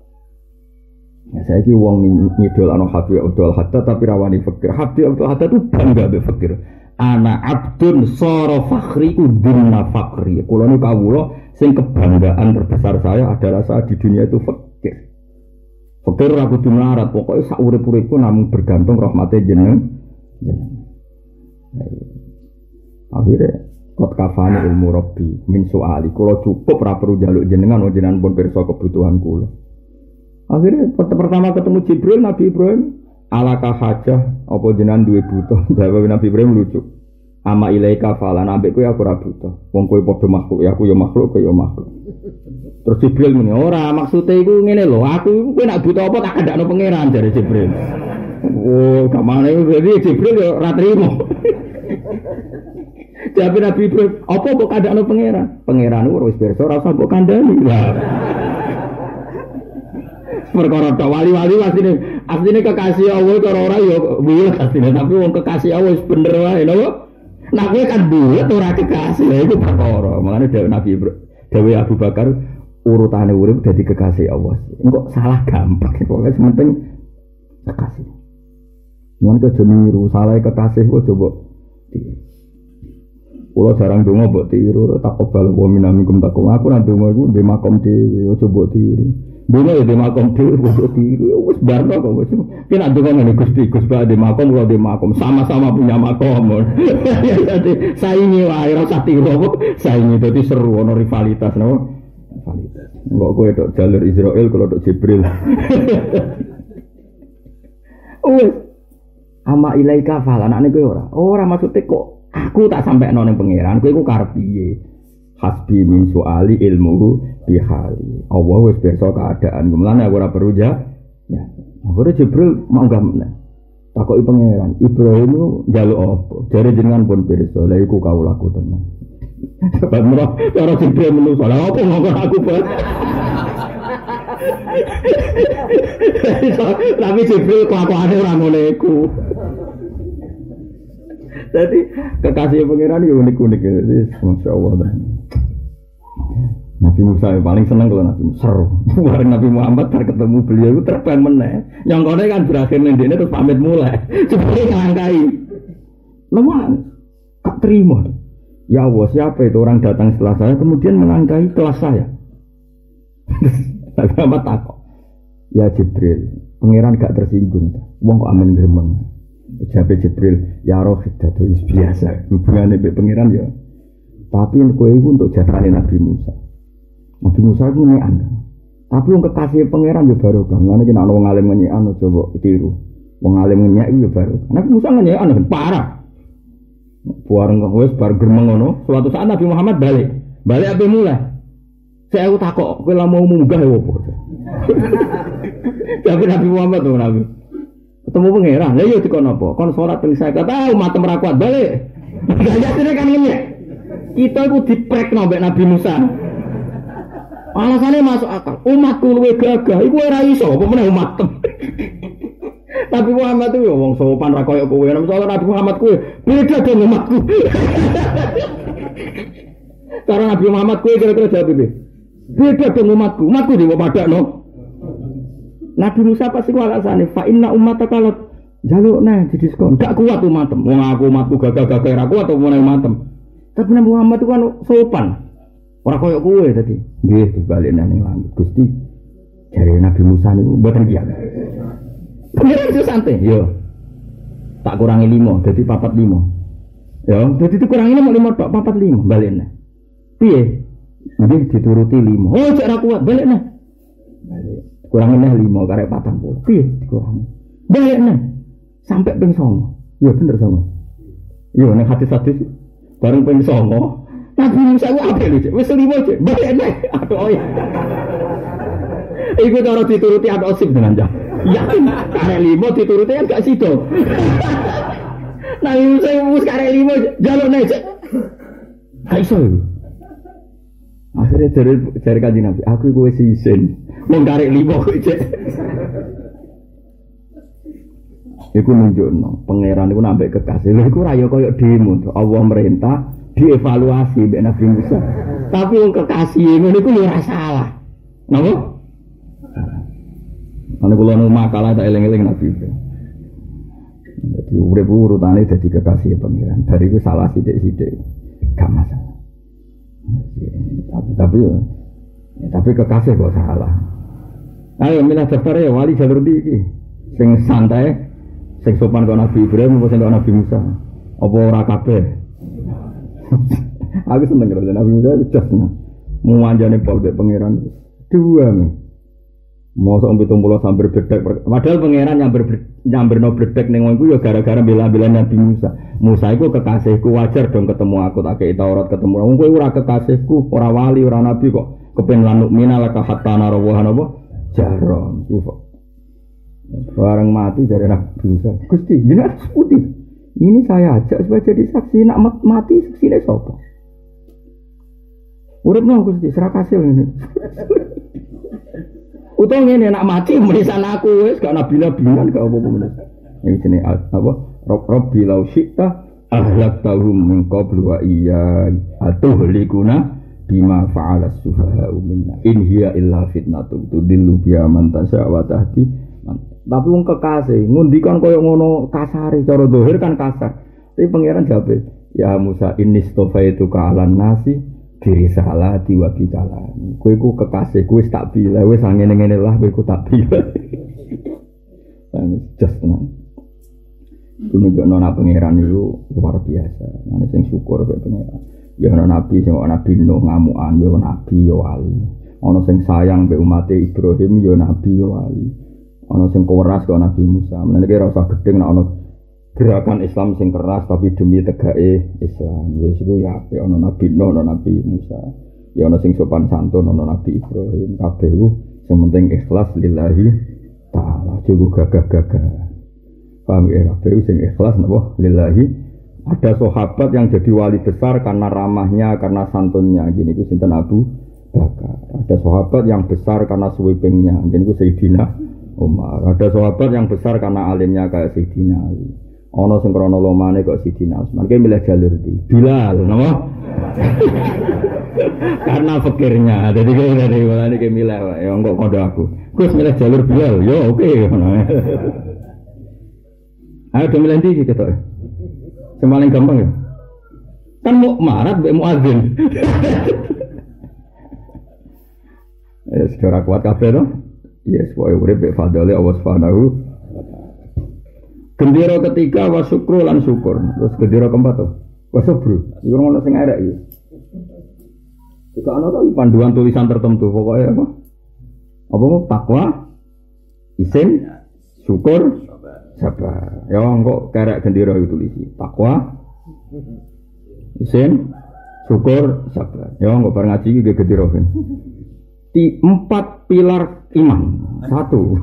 Ya saiki wong ngidol ana Habib Abdul Haddad tapi rawani fakir. Habib Abdul Haddad itu bangga be fakir. Ana abdun sara fakhri ku dimna fakri. Kula niku kawula sing kebanggaan terbesar saya adalah saat di dunia itu fakir. Fakir aku kudu melarat, pokoknya sak urip-uripku namung bergantung rahmate jeneng. Jeneng. Akhirnya Kot kafani ilmu Rabbi min soali. Kulo cukup ra perlu njaluk jenengan, jenengan pun pirsa kebutuhan kulo. Akhirnya pertama ketemu Jibril, Nabi Ibrahim, alaka hajah apa jenengan duwe butuh? Jawab Nabi Ibrahim lucu. Ama ilaika falan ambek kowe aku ora butuh. Wong kowe padha makhluk, ya aku ya makhluk, kowe ya makhluk. Terus Jibril muni, ora maksude iku ngene lho, aku kowe nak butuh apa tak kandakno pangeran jare Jibril. Oh, kamane iki Jibril ya ora trimo. Tapi Nabi Ibrahim, apa kok kandakno pangeran? Pangeran wis pirsa ora usah mbok kandhani. Perkara tok wali-wali asline asline kekasih Allah karo ora ya bulet asline, tapi wong kekasih Allah wis bener wae lho. Nah kowe kan bulet ora kekasih, lha iku perkara. Makane dhewe Nabi Ibrahim, dhewe Abu Bakar urutane urip dadi kekasih Allah. Engko salah gampang, pokoke penting kekasih. Mun aja niru salah kekasih kok coba. Kulo jarang donga mbok tiru, takobal wa minamikum takum. Aku nang donga iku ndek makom dhewe, aja mbok tiru. Donga ya ndek makom dhewe mbok tiru. Wis barno kok wis. Ki nak donga ngene Gusti, Gus ba ndek makom kula ndek makom, sama-sama punya makom. Dadi saingi wae ora usah tiru kok. Saingi dadi seru ono rivalitas napa? Rivalitas. Engko kowe tok jalur Israel kalau tok Jibril. Wis. Ama ilaika falan anake kowe ora. Ora maksude kok aku tak sampai nang pangeran, kowe iku karep piye? Hasbi min suali ilmu bihali. Allah wis pirsa keadaan. Mulane aku ora perlu ja. Ya. Akhire Jibril manggah meneh. Takoki pangeran, Ibrahim njaluk apa? Jare jenengan pun pirsa, lha iku kawulaku tenan. Sebab menawa cara Jibril menungso, lha apa ngomong aku, Pak? Tapi Jibril kelakuane ora ngono iku. Jadi kekasih pangeran itu unik-unik ya. Jadi masya Allah. Nabi Musa yang paling senang kalau Nabi Musa seru. Bareng Nabi Muhammad bar ketemu beliau itu terbang meneh. Nyongkone kan berakhir nendene terus pamit mulai. Seperti ngelangkai. Lemah. Tak terima. Ya Allah, siapa itu orang datang setelah saya kemudian melangkahi kelas saya? Nabi Muhammad takut. Ya Jibril, pangeran gak tersinggung. Wong kok amen gremeng. Jabe Jibril, ya roh dadi wis biasa. Hubungane mbek pangeran ya. Tapi kowe iku untuk jasane Nabi Musa. Nabi Musa iku nyekan. Tapi wong kekasih pangeran ya baru kan. Ngene iki nek wong alim nyekan coba tiru. Wong alim nyek iku ya baru. Nabi Musa nyekan kan parah. Buareng wis bar gremeng ngono, suatu saat Nabi Muhammad balik. Balik ape mulai? Saya aku takok, kowe lah mau munggah ya opo? Tapi Nabi Muhammad tuh Nabi. Ketemu pangeran, lha yo dikon apa? Kon salat ping saya kata matem ra kuat balik. Gayatine kan ngene. Kita iku diprekno mbek Nabi Musa. Alasannya masuk akal. Umatku luwe gagah, iku ora iso apa meneh umat. Nabi Muhammad itu wong sopan ra koyo kowe. Misalnya Nabi Muhammad kowe beda dengan umatku. Karena Nabi Muhammad kowe kira-kira jawab iki. Beda dengan umatku. Umatku dhewe padakno. Nabi Musa pasti ku alasane fa inna ummataka lat jaluk nah didiskon. Gak kuat umatem. Wong aku umatku gagah-gagah ra kuat apa meneh umatem. Tapi Nabi Muhammad itu kan sopan. Ora koyo kowe tadi. Nggih dibalik nang langit. Gusti jare Nabi Musa niku mboten kiat. Pengiran itu santai, yo. Tak kurangi lima, jadi papat lima. Yo, jadi itu kurangi lima, lima tak papat lima, baliknya. Piye? Nanti dituruti lima. Oh, cak kuat, baliknya. Balik. Kurangin lima, karek patang puluh. Piye? Dikurangi. Baliknya. Sampai ping songo. Yo, bener songo. Yo, nek hati-hati bareng ping songo. Nabi Musa ku apa lho, cek? Wis lima, cek. Baliknya. Aduh, oh ya. Iku cara dituruti ada osip dengan jam. Yakin karek lima dituruti kan gak sido. Nah ini saya mus karek lima jaluk naik. Gak iso. Akhirnya dari dari kaji Nabi, aku gue sisen. Mau karek lima kok cek. Iku nunjukno pangeran iku nambah kekasih. Lha iku raya koyo demo. Allah merintah dievaluasi mbek Nabi Musa. Tapi wong kekasih ngono iku ora salah. Napa? Ana kula nu makalah tak eling-eling Nabi. Dadi urip urutane dadi kekasih pangeran. Bariku salah sithik-sithik. Gak masalah. Tapi tapi ya, tapi kekasih kok salah. Ayo milah daftar ya wali jalur iki. Sing santai, sing sopan kok Nabi Ibrahim apa sing kok Nabi Musa? Apa ora kabeh? Aku seneng karo Nabi Musa wis seneng. Muanjane pol be pangeran. Dua nih. Mosok pitung puluh sambil bedek. Padahal pangeran nyamber nyamberno bedek ning ngono ya gara-gara bela-bela Nabi Musa. Musa iku kekasihku wajar dong ketemu aku tak kei Taurat ketemu. Wong kowe ora kekasihku, ora wali, ora nabi kok. Kepen lanuk minal ka hatta narawah napa? Jarom. Bareng mati dari Nabi Musa. Gusti, jenengan putih. Ini saya ajak supaya jadi saksi nak mati saksine sapa? Uripno Gusti, serah kasil ngene. Utang ngene nak mati menisan aku wis gak nabi-nabian gak apa-apa meneh. Iki jenenge apa? Rabbi law syi'ta ahlaktahum min qablu wa iyya atuhlikuna bima fa'ala as-sufaha'u minna in hiya illa fitnatun tudillu biha man tasha wa tahdi. Tapi wong kekasih ngundikan koyo ngono kasare cara zahir kan kasar. Tapi pangeran jabe, ya Musa innistofaitu ka alan nasi diri salah diwabi kalami. Kowe iku kekasih, kowe wis tak pilih, wis ngene-ngene lah kowe iku tak pilih. Lan just tenan. Kuwi nek ana pangeran iku luar biasa. Ana sing syukur karo pangeran. Ya ana nabi sing ana nabi Nuh ngamukan, ya nabi ya wali. Ana sing sayang mbek umat Ibrahim ya nabi ya wali. Ana sing keweras karo Nabi Musa. Menene ora usah gedeng nek ana gerakan Islam sing keras tapi demi tegake Islam. Ya iku ya apik ana Nabi Nuh, ana Nabi Musa. Ya ana sing sopan santun ana Nabi Ibrahim. Kabeh iku sing penting ikhlas lillahi taala. Juga gagah-gagah. Paham ya kabeh sing ikhlas napa lillahi. Ada sahabat yang jadi wali besar karena ramahnya, karena santunnya. Gini ku sinten Abu Bakar. Ada sahabat yang besar karena sweepingnya. Gini ku Sayyidina Umar. Ada sahabat yang besar karena alimnya kayak Sayyidina Ali. Ono sing krana lomane kok Sidina Utsman. Ki milih jalur ndi? Bilal, napa? Karena fakirnya. Dadi ki dari mulane ki milih wae. Ya kok kondo aku. Gus milih jalur Bilal. Yo oke. Ayo do milih ndi iki ketok. Sing paling gampang ya. Kan mau marat mbek muadzin. Ya secara kuat kabeh to. Yes, wae urip mbek fadhole Allah Subhanahu. Gendera ketiga wa syukru lan syukur. Terus gendera keempat tuh wa sabru. Iku ngono sing arek iki. Jika ana to panduan tulisan tertentu pokoknya apa? Apa mau takwa, isin, syukur, sabar. Ya kok karek gendera itu tulisi. Takwa, isin, syukur, sabar. Ya kok bar ngaji iki gendera kan. Di empat pilar iman. Satu.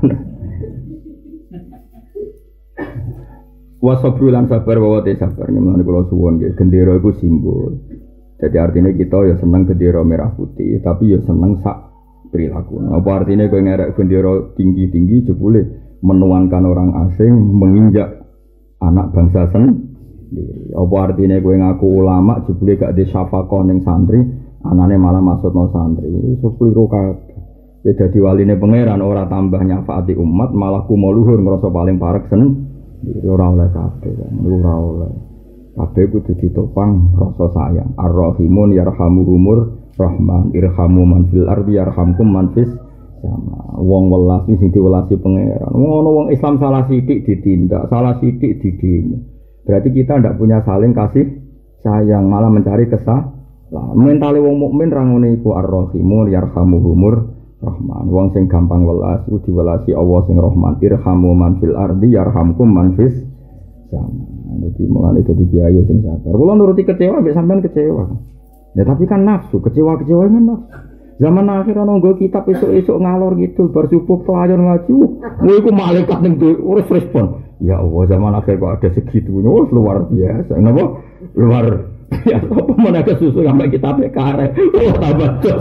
Wasabru lan sabar wa te sabar nyemane kula suwun nggih gendera iku simbol. Jadi artinya kita ya seneng gendera merah putih tapi ya seneng sak perilaku. Apa artinya kowe ngerek gendera tinggi-tinggi jebule menuankan orang asing menginjak anak bangsa sendiri. Apa artinya kowe ngaku ulama jebule gak di syafaqah ning santri anane malah maksudno santri. Iso kliru kabeh. Beda di waline pangeran ora tambah nyafaati umat malah kumo luhur ngrasa paling parek seneng. Ora oleh kabeh, ora oleh. Kabeh kudu ditopang rasa sayang. Ar-Rahimun yarhamuhumur rahman irhamu man fil ardi yarhamkum man fis sama. Wong welas sing diwelasi pangeran. Ngono wong Islam salah sithik ditindak, salah sithik didemo. Berarti kita ndak punya saling kasih sayang, malah mencari kesalahan. Mentale wong mukmin ra ngene iku Ar-Rahimun yarhamuhumur Rahman, wong sing gampang welas iku diwelasi Allah sing Rahman. Irhamu man fil ardi yarhamkum man fis sama. Dadi mulane dadi kiai sing sabar. Kula nuruti kecewa mek sampean kecewa. Ya tapi kan nafsu, kecewa-kecewa kan nafsu. Zaman akhir ana nggo kitab esuk-esuk ngalor gitu bar subuh pelajar ngaji. Kowe iku malaikat ning urus respon. Ya Allah, zaman akhir kok ada segitunya. Oh, luar biasa. Napa? Luar biasa. Apa menaka susu sampai kitab karek. Oh, tambah jos.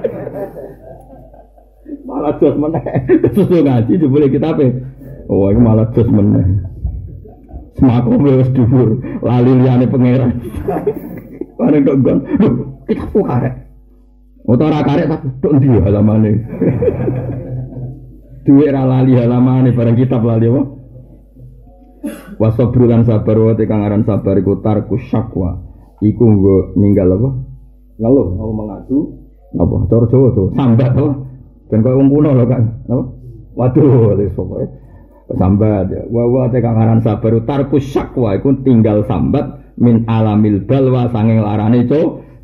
Malah jos meneh. Susu ngaji boleh kita apa? Oh, ini malah jos meneh. Semakom wis dhuwur, lali liyane pangeran. Bareng kok gon. Lho, kita kok karek. Ora karek tapi tok ndi halamane. Duwe ra lali halamane bareng kitab lali apa? Wasabru lan sabar wa kang aran sabar iku tarku syakwa. Iku nggo ninggal apa? Ngeluh, mau mengadu apa? Cara Jawa to, sambat to. Ben koyo wong kuno lho kan. Napa? Waduh, wis pokoke sambat ya. Wa wa te kang aran sabar tarku syakwa iku tinggal sambat min alamil balwa sanging larane co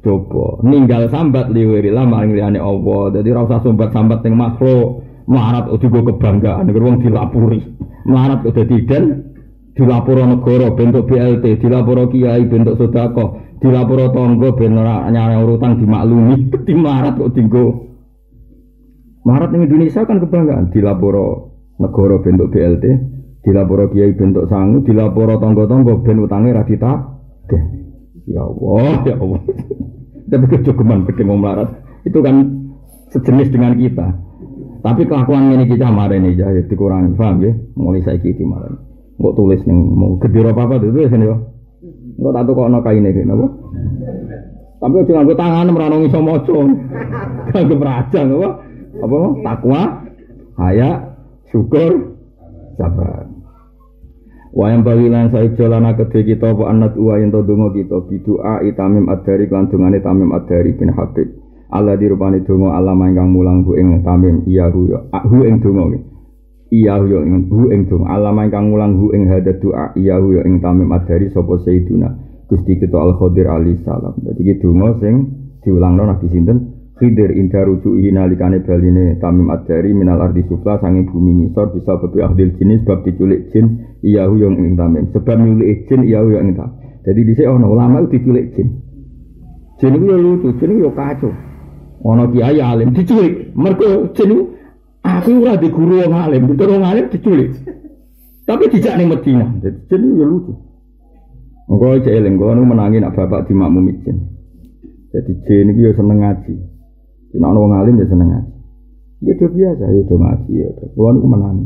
coba ninggal sambat liwirilah maring liyane Allah. Dadi ora usah sambat-sambat ning makhluk. Melarat udah gue kebanggaan, gue dilapuri. Melarat udah tidak, dilaporo negara bentuk B L T, dilaporo kiai bentuk sodako, dilaporo tonggo bentuk nyari urutan dimaklumi. Tim melarat kok tinggo. Melarat di Indonesia kan kebanggaan, dilaporo negara bentuk B L T, dilaporo kiai bentuk sangu, dilaporo tonggo-tonggo bentuk utangnya radita. Ya Allah, ya Allah. Tapi kejogeman gede mau melarat itu kan sejenis dengan kita. Tapi kelakuan ini kita kemarin aja dikurangi, paham ya? Mulai saya kiti kemarin. Nggak tulis nih, mau gede apa apa itu sini yo. Nggak tahu kok nak kain ini, apa? Tapi udah nganggo tangan meranongi somoco, nganggo perajang, apa? Apa? Takwa, haya, syukur, sabar. Wayang bagilan saya jalan ke kita, apa anak uwa yang todungo kita, bidua itamim adari kelantungan itamim adari bin Habib. Allah dirupani donga Allah ingkang mulang hu ing tamim iya hu ya hu ing donga iya hu ya hu ing donga Allah ingkang mulang hu ing hadat doa iya hu ya ing tamim adari sapa sayyiduna Gusti kita Al Khadir alaihi salam. Dadi iki donga sing diulangno Nabi sinten Khidir inda rujuhi nalikane baline tamim adari minal ardi sufla sange bumi ngisor bisa bebi ahdil jinis bab diculik jin iya hu ya ing tamim sebab nyulik jin iya hu ya ing tamim. Jadi dhisik ana ulama diculik jin. Jin iki yo lucu, jin yo kacau. Ana kiai alim diculik, mergo jenu aku ora di guru wong alim, ditoro wong alim diculik. Tapi dijak ning Madinah, dadi jenu ya lucu. Engko cek eling kula nu menangi nak bapak dimakmumi jin. Dadi jin iki ya seneng ngaji. Yen ana wong alim ya seneng ngaji. Ya do biasa ya do ngaji ya. Kula nu menangi.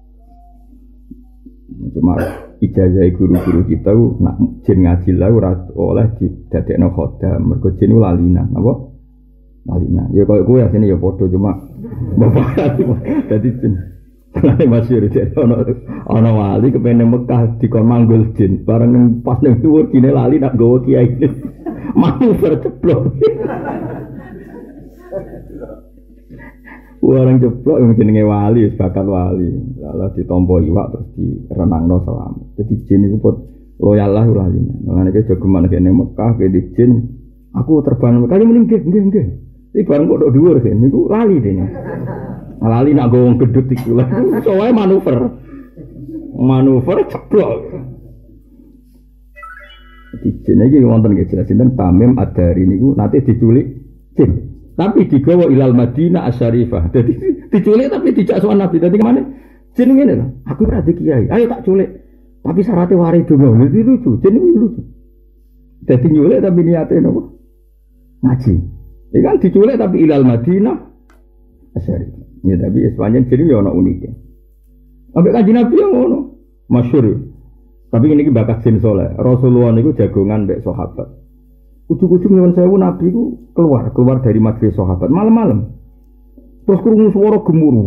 Cuma ijazah guru-guru kita nak jin ngaji lah ora oleh didadekno khodam, mergo jin lalinan, apa? Malina, ya kalau gue ya sini ya foto cuma bapak tadi jin, nanti masih ada ono ono wali kepengen Mekah di kon manggul jin, bareng pas neng tuur kini lali nak gawa kiai ini, manuver ceplok, orang ceplok yang jenenge wali, bakat wali, lalu ditompo iwak terus di renang no selam, jadi jin itu buat loyal lah lali, nanti kita jogeman ke neng Mekah ke di jin, aku terbang Mekah, ini mending geng geng. Ini barang kok dok dhuwur kan, niku lali dene. Lali nak gowong gedut iku lha. Soale manuver. Manuver ceplok. Di jene iki wonten nggih jelas sinten Tamim Ad-Dari niku nate diculik jin. Tapi digawa ilal Madinah Asy-Syarifah. Dadi diculik tapi dijak sowan Nabi. Dadi kemana? Jin ngene lho. Aku ora di kiai. Ayo tak culik. Tapi syaratnya wari donga. Dadi lucu. Jin iki lucu. Dadi nyulik tapi niate napa? Ngaji. Ini kan diculik tapi ilal Madinah Asy-Syarifah. Ya tapi sepanjang jadi ya ana unike. Ambek Kanjeng Nabi yang ngono, masyhur. Tapi ini bakat jin soleh. Rasulullah niku jagongan mbek sahabat. Ujug-ujug nyuwun sewu Nabi ku keluar, keluar dari majelis sahabat malam-malam. Terus krungu swara gemuruh.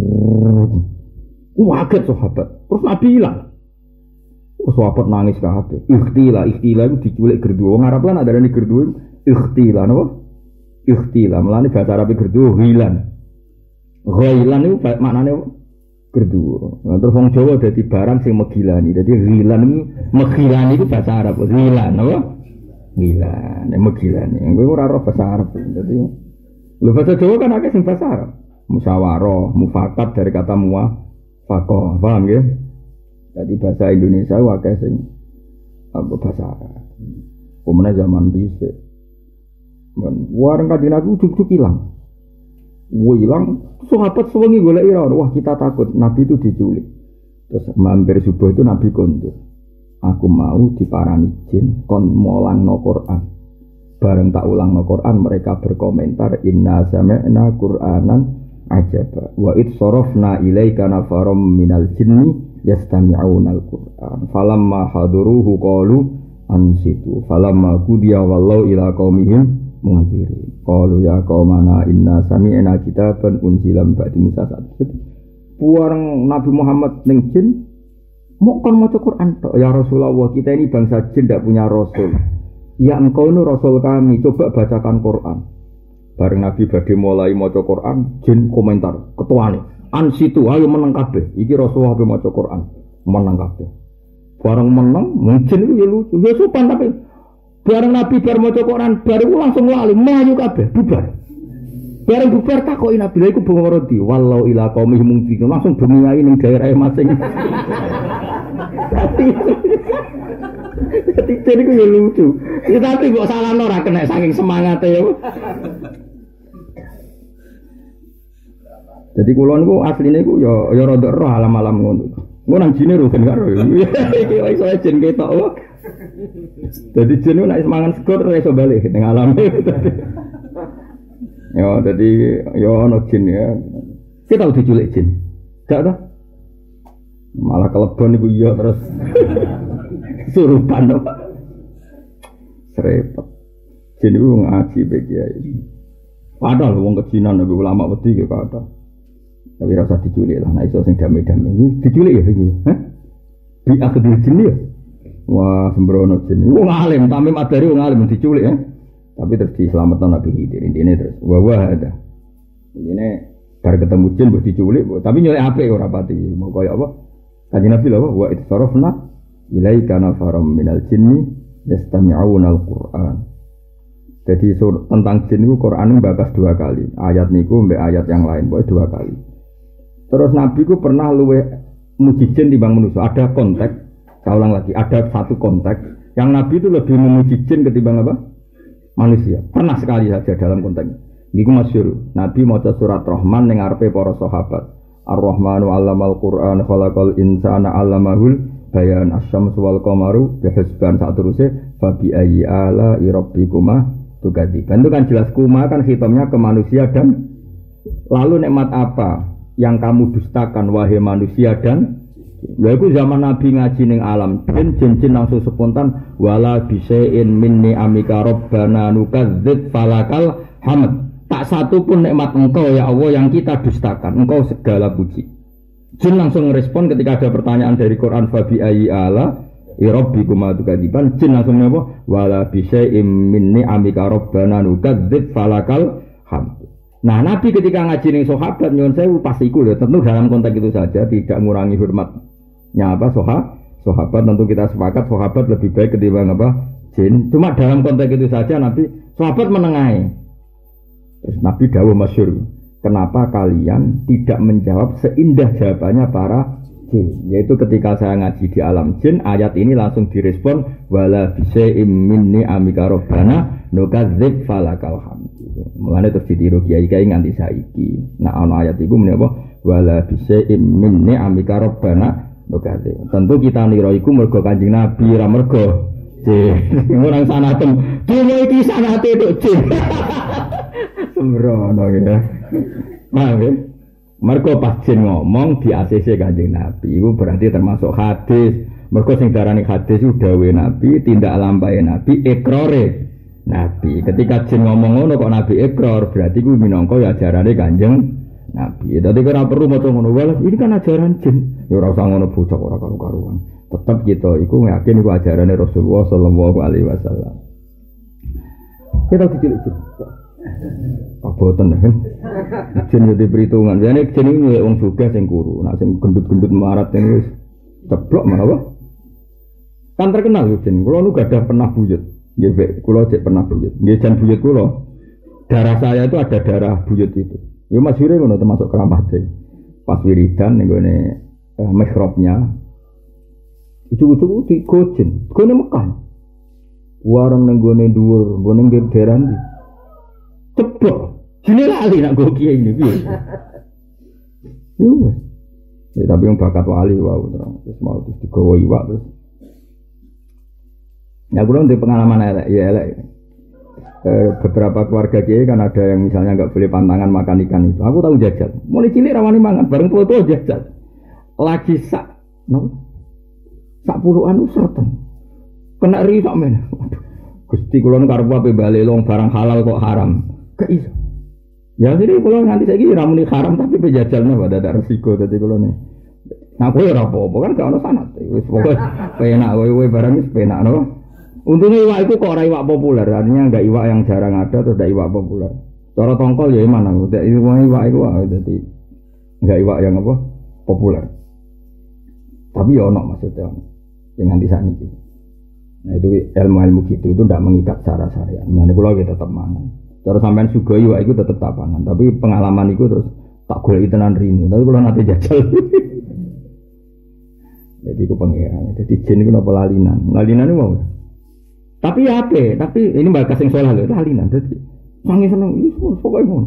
Waget sahabat. Terus Nabi hilang. Oh, sahabat nangis kabeh. Ikhtila, ikhtila itu diculik gerduwo. Wong Arab lan adarane gerduwo ikhtila napa? Ikhtila, melani bahasa Arab gerduwo hilan. Ghailan itu maknanya gerduwo. Nah, terus wong Jawa dadi barang sing megilani. Dadi hilan itu megilani itu bahasa Arab. Hilan apa? Hilan, megilani. Kowe ora ora bahasa Arab. Dadi lho bahasa Jawa kan akeh sing bahasa Arab. Musyawarah, mufakat dari kata muwafaqah. Paham nggih? Dadi bahasa Indonesia akeh sing apa bahasa Arab. Pemene zaman dhisik. Men warang Kanjeng Nabi ujug-ujug ilang. Wah ilang, sahabat sewengi golek ira. Wah kita takut Nabi itu diculik. Terus mampir subuh itu Nabi kondur. Aku mau diparani jin kon molangno Quran. Bareng tak ulangno Quran mereka berkomentar inna sami'na Qur'anan ajaba wa id sarafna ilaika nafaram minal jinni yastami'una al-Qur'an. Falamma haduruhu qalu ansitu. Falamma qudiya wallau ila qaumihim mungkiri. Qalu ya qaumana inna sami'na kitaban unzila min ba'di Musa. Puareng Nabi Muhammad ning jin mau kon maca Quran tok ya Rasulullah, kita ini bangsa jin tidak punya rasul. Ya engkau ini rasul kami, coba bacakan Quran. Bareng Nabi badhe mulai maca Quran, jin komentar, ketuane, "An situ ayo meneng kabeh. Iki Rasulullah pe maca Quran, meneng kabeh." Bareng meneng, mungkin itu ya lucu. Ya sopan tapi Bareng Nabi bar maca Quran, bar iku langsung lali, mlayu kabeh, bubar. Bareng bubar takoki Nabi, lha iku bangara ndi? Wallau ila qaumi mungkin langsung bengi ning daerah masing. Dadi jane iku ya lucu. Tapi kok salahno ora kena saking semangate ya. Jadi kula niku asline iku ya ya rada roh alam-alam ngono. Ngono nang jine ro ben karo. Iki iso jin ketok kok. Dadi jin nek semangan sego terus iso bali ning alam. Ya dadi ya ono jin ya. Kita tau diculik jin. Gak ta? Malah kelebon iku iya terus surupan kok. Serepet. Jin iku ngaji be kiai. Padahal wong kejinan nabi ulama wedi ge kata. Tapi rasa diculik lah, nah iso sing damai-damai ini diculik ya ini, hah? Bi akhdil jin ya? Wah sembrono jin, wong alim, Tamim Ad-Dari wong alim diculik ya. Tapi terus diselamatkan Nabi Khidir, intinya terus wah wah ada. Intinya bar ketemu jin buat diculik, tapi nyulik apik ora pati, mau kaya apa? Kanjeng Nabi lho, wa itsarafna ilaika nafaram minal jinni yastami'una al-Qur'an. Jadi sur, tentang jin itu Quran bakas dua kali, ayat niku mbek ayat yang lain, boleh dua kali. Terus Nabi ku pernah luwe muji jin timbang manusia. Ada konteks, saya ulang lagi, ada satu konteks yang Nabi itu lebih memuji jin ketimbang apa? Manusia. Pernah sekali saja dalam konteks. Niku masyhur. Nabi maca surat Rahman ning ngarepe para sahabat. Ar-Rahmanu 'allamal Qur'an khalaqal insana 'allamahul bayan asy-syamsu wal qamaru bihusban sak teruse fa bi ayyi ala rabbikuma tukadziban. Itu kan jelas kuma kan khitamnya ke manusia dan lalu nikmat apa yang kamu dustakan wahai manusia dan lha iku zaman Nabi ngaji ning alam jin jin langsung spontan wala bisain minni amika rabbana nukadzib falakal hamd. Tak satu pun nikmat engkau ya Allah yang kita dustakan, engkau segala puji. Jin langsung merespon ketika ada pertanyaan dari Quran fa bi ayyi ala rabbikum tukadziban. Jin langsung apa wala bisain minni amika rabbana nukadzib falakal hamd. Nah, Nabi ketika ngaji ning sahabat nyuwun sewu pas iku lho, tentu dalam konteks itu saja tidak mengurangi hormatnya apa sahabat. Sahabat tentu kita sepakat sahabat lebih baik ketimbang apa jin. Cuma dalam konteks itu saja Nabi sahabat menengahi. Terus Nabi dawuh masyhur, kenapa kalian tidak menjawab seindah jawabannya para jin? Yaitu ketika saya ngaji di alam jin, ayat ini langsung direspon wala bisaim minni amika rabbana nukadzib falakal hamd. Mulane terus ditiru kiai-kiai nganti saiki. Nah ana ayat iku menapa wala bisaim minni amika rabbana nukadzib. Tentu kita nira iku mergo Kanjeng Nabi ra mergo jin. Ora sanatem. Dene iki sanate tok jin. Sembrono ya. Paham ya? Mergo pas jin ngomong di A C C Kanjeng Nabi itu berarti termasuk hadis. Mergo sing darani hadis itu dawuhe Nabi, tindak lampahe Nabi, ikrare Nabi. Ketika jin ngomong ngono kok Nabi ikrar, berarti ku minangka ya ajarane Kanjeng Nabi. Dadi ora perlu maca ngono wae. Ini kan ajaran jin. Ya ora usah ngono bocah ora karu-karuan. Tetep kita iku yakin iku ajarane Rasulullah sallallahu alaihi wasallam. Kita dicilik-cilik. Kaboten kan. Jin yo diperhitungan. Jane jin iki wong sugih sing kuru. Nek sing gendut-gendut marat ini wis ceblok malah. Kan terkenal yo jin. Kulo nu gadah pernah buyut. Nggih, Pak. Kulo cek pernah buyut. Nggih jan buyut kulo. Darah saya itu ada darah buyut itu. Yo masyhure ngono termasuk keramate. Pas wiridan ning gone eh, mihrabnya. Ucuk-ucuk di Gojen. Gone Mekah. Warung ning gone dhuwur, gone nggih daerah ndi. Ceblok. Jine lali nak go kiai ini piye. Yo. Ya tapi yang bakat wali wow terus terus mau terus digawa iwak terus. Ya kula ndek pengalaman elek ya elek. Eh, beberapa keluarga kiai kan ada yang misalnya enggak boleh pantangan makan ikan itu. Aku tahu jajal. Mulai cilik rawani mangan bareng tua-tua jajal. Lagi sak no. Sak puluhan usreten. Kena ri sak men. Gusti kula nu karep ape bali long barang halal kok haram. Gak iso. Ya jadi kalau nanti saya kira muni haram tapi pejajalnya pada ada resiko tadi kalau nih. Nah kowe ora apa-apa kan gak ono sanad. Wis pokoke penak kowe barang wis penak no. Untungnya iwak itu kok ora iwak populer, artinya enggak iwak yang jarang ada terus enggak iwak populer. Cara tongkol ya mana udah iwak iku wae dadi enggak iwak yang apa populer. Tapi ya ono maksudnya yang nanti saniki. Nah itu ilmu-ilmu gitu itu tidak mengikat secara syariat. Nah ini kalau kita tetap mangan. Cara sampean sugoi wae iku tetep tak pangan, tapi pengalaman iku terus tak goleki tenan rene. Tapi kalau nanti jajal. Jadi iku pangeran. Jadi jin iku napa lalinan. Lalinan iku mau. Tapi ya ape, tapi ini bakas sing saleh lho, lalinan. Dadi sange seneng iku pokoke ngono.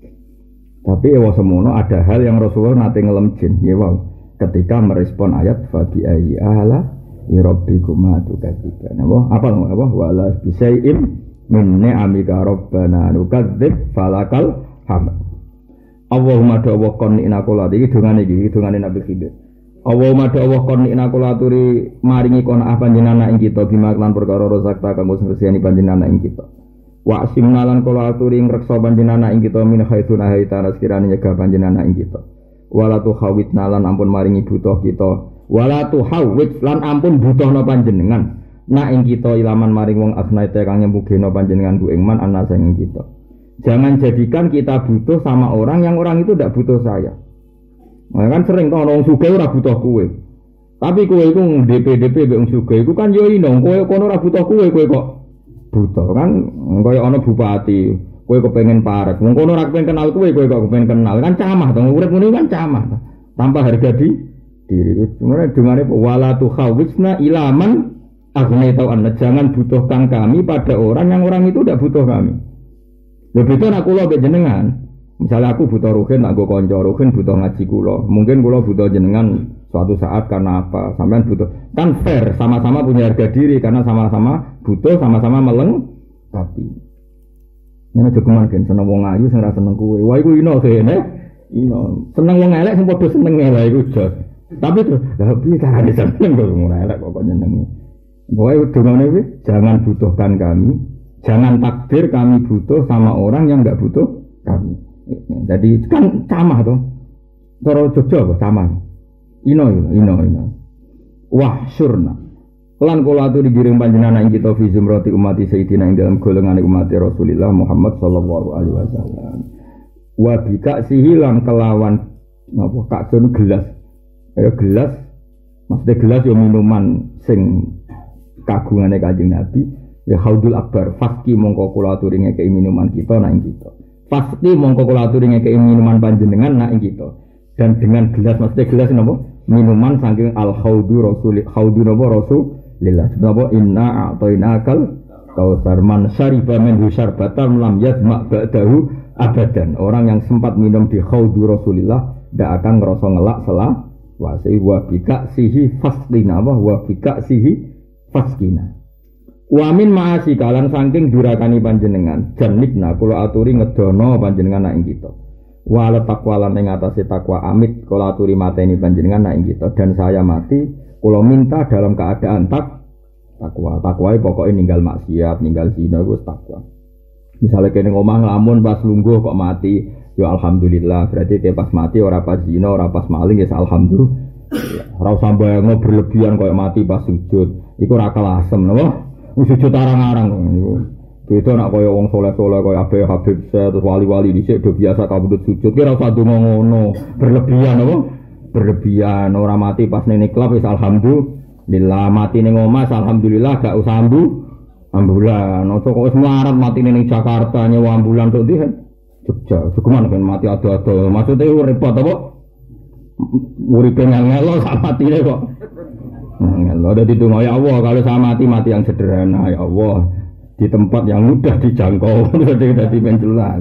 Tapi ya semono ada hal yang Rasulullah nate ngelem jin, ya wow. Ketika merespon ayat fa bi ayyi ala rabbikuma tukadziban. Apa? Apa apa wala bisai'im min ni'amika rabbana nukadzib falakal hamd. Allahumma da'wa qonni inakola iki dongane iki dongane Nabi Khidir. Allahumma da'wa qonni inakola turi maringi kono apa panjenengan ing kita bima lan perkara rozakta kanggo ngreseni panjenengan ing kita. Wa simnalan kula aturi ngreksa panjenengan ing kita min haitsun haitana sekirane nyegah panjenengan ing kita. Wala tu khawit nalan ampun maringi butuh kita. Wala tu hawit lan ampun butuhna panjenengan. Nak ing kita ilaman maring wong asnaite kang nyembugeno panjenengan ku ing man ana sing kita. Jangan jadikan kita butuh sama orang yang orang itu tidak butuh saya. Nah, kan sering to wong sugih ora butuh kowe. Tapi kowe iku D P D P mbek wong sugih iku kan yo ino, kowe kono ora butuh kowe, kowe kok butuh kan kaya ana bupati, kowe kepengin parek. Wong kono ora kepengin kenal kowe, kowe kok kepengin kenal. Kan camah to, urip ngene kan camah. Tanpa harga di diri. Sebenarnya dungane wala tu khawisna ilaman Agnai tahu anda jangan butuhkan kami pada orang yang orang itu tidak butuh kami. Lebih itu nak kulo jenengan. Misalnya aku butuh ruhin, aku konco ruhin butuh ngaji kulo. Mungkin kulo butuh jenengan suatu saat karena apa? Sampean butuh. Kan fair, sama-sama punya harga diri karena sama-sama butuh, sama-sama melengkapi. Ini jogeman kan seneng wong ayu, sing ra seneng kuwe. Wah iku ino kene. Ino seneng wong elek sing padha seneng elek iku jos. Tapi tuh, lha piye carane seneng kok wong elek kok nyenengi. Pokoknya dengan ini jangan butuhkan kami, jangan takdir kami butuh sama orang yang enggak butuh kami. Jadi kan camah tuh, cara Jogja apa camah? Ino ino ino ino. Wah surna. Lan kula aturi digiring panjenengan ing kita fi zumrati ummati sayyidina ing dalam golongan umat Rasulullah Muhammad sallallahu alaihi wasallam. Wa bika sihilan kelawan napa kaksun gelas. Ya gelas, maksudnya gelas yo minuman sing kagungane Kanjeng Nabi ya haudul akbar faski mongko kula aturi ngekeki minuman kita nang kita faski mongko kula aturi ngekeki minuman panjenengan nang kita dan dengan gelas maksudnya gelas napa minuman saking al haudu rasul haudu napa rasulillah napa inna a'tainakal kautsar man syariba min syarbatan lam yazma ba'dahu abadan. Orang yang sempat minum di haudu rasulillah tidak akan ngerasa ngelak selah wasi wa bika sihi fasqina wa bika sihi faskina. Wamin maasi kalan saking durakani panjenengan janibna kula aturi ngedono panjenengan nak ing kita. Wala takwa lan ing atase takwa amit kula aturi mateni panjenengan nak ing kita dan saya mati kula minta dalam keadaan tak takwa. Takwa pokoke ninggal maksiat, ninggal zina iku takwa. Misalnya kene ngomah nglamun pas lungguh kok mati, ya alhamdulillah berarti dia pas mati ora pas zina, ora pas maling ya alhamdulillah. Ora usah bayangno berlebihan koyo mati pas sujud. Iku ora kelasem napa? Wis sujud arang-arang niku. Beda nek koyo wong saleh-saleh koyo Abe Habib terus wali-wali dhisik do biasa kabudut sujud. Ki ora usah donga ngono. Berlebihan napa? Berlebihan ora mati pas ning klub wis alhamdulillah, mati ning omah alhamdulillah gak usah ambu. Ambulan, ojo kok wis melarat mati ning Jakarta nyewa ambulan tok ndi? Jogja, cukuman kan mati ado-ado. Maksudnya repot apa? Uripe ngelo sak matine kok. Ngelo dadi donga ya Allah kalau saya mati mati yang sederhana ya Allah di tempat yang mudah dijangkau dadi men jelas.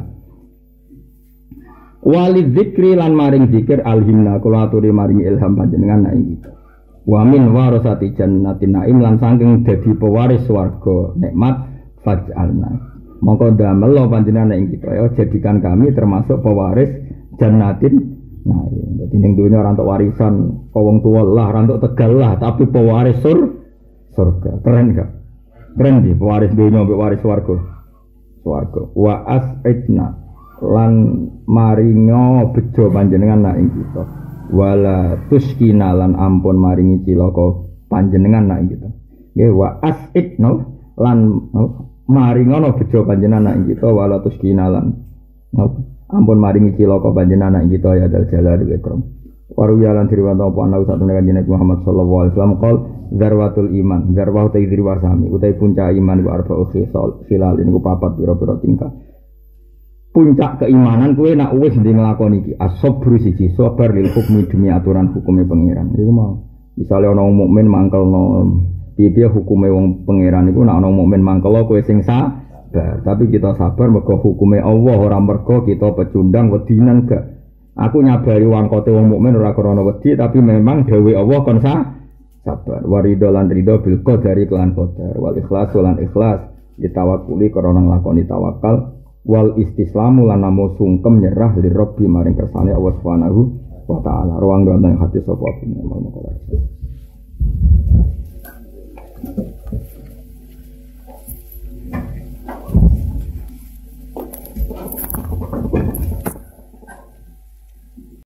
Walid zikri lan maring zikir alhimna kula aturi maring ilham panjenengan nak iki. Wa min warasati jannatin naim lan saking dadi pewaris swarga nikmat faj'alna. Mongko damel panjenengan ing kita ya jadikan kami termasuk pewaris jannatin. Nah, iya. Jadi ning dunya ora entuk warisan kok wong tuwa lah, ora entuk tegal lah, tapi pewaris sur surga. Keren gak? Keren di pewaris dunya mbek waris swarga. Swarga. Wa as'idna lan maringo bejo panjenengan nak ing kita. Wala tuskina lan ampun maringi cilaka panjenengan nak ing kita. Nggih wa as'idna lan maringono bejo panjenengan nak ing kita wala tuskina lan ampun maringi cilaka panjenengan ing kita ya dal jalal wal ikram. Waru yalan diriwanto apa ana sak tenan Kanjeng Muhammad sallallahu alaihi wasallam qol zarwatul iman zarwah ta idri wasami utai puncak iman wa arba'u khisal khilal niku papat pira-pira tingkah. Puncak keimanan kuwi nak wis ndi nglakoni iki as-sabru siji sabar lil hukmi demi aturan hukume pangeran. Iku mau. Misale ana wong mukmin mangkelno piye hukume wong pangeran iku nak ana wong mukmin mangkel kowe sing sabar. Tapi kita sabar mergo hukume Allah ora mergo kita pecundang wedinan gak. Aku nyabari wangkote wong mukmin ora krana wedi tapi memang dawuh Allah kon sabar. Warido lan ridho bil qadari kelan qadar wal ikhlas lan ikhlas ditawakkuli krana nglakoni tawakal. Wal istislamu lan namo sungkem nyerah li Rabbi maring kersane Allah Subhanahu wa taala. Ruang doa yang hati sapa punya mal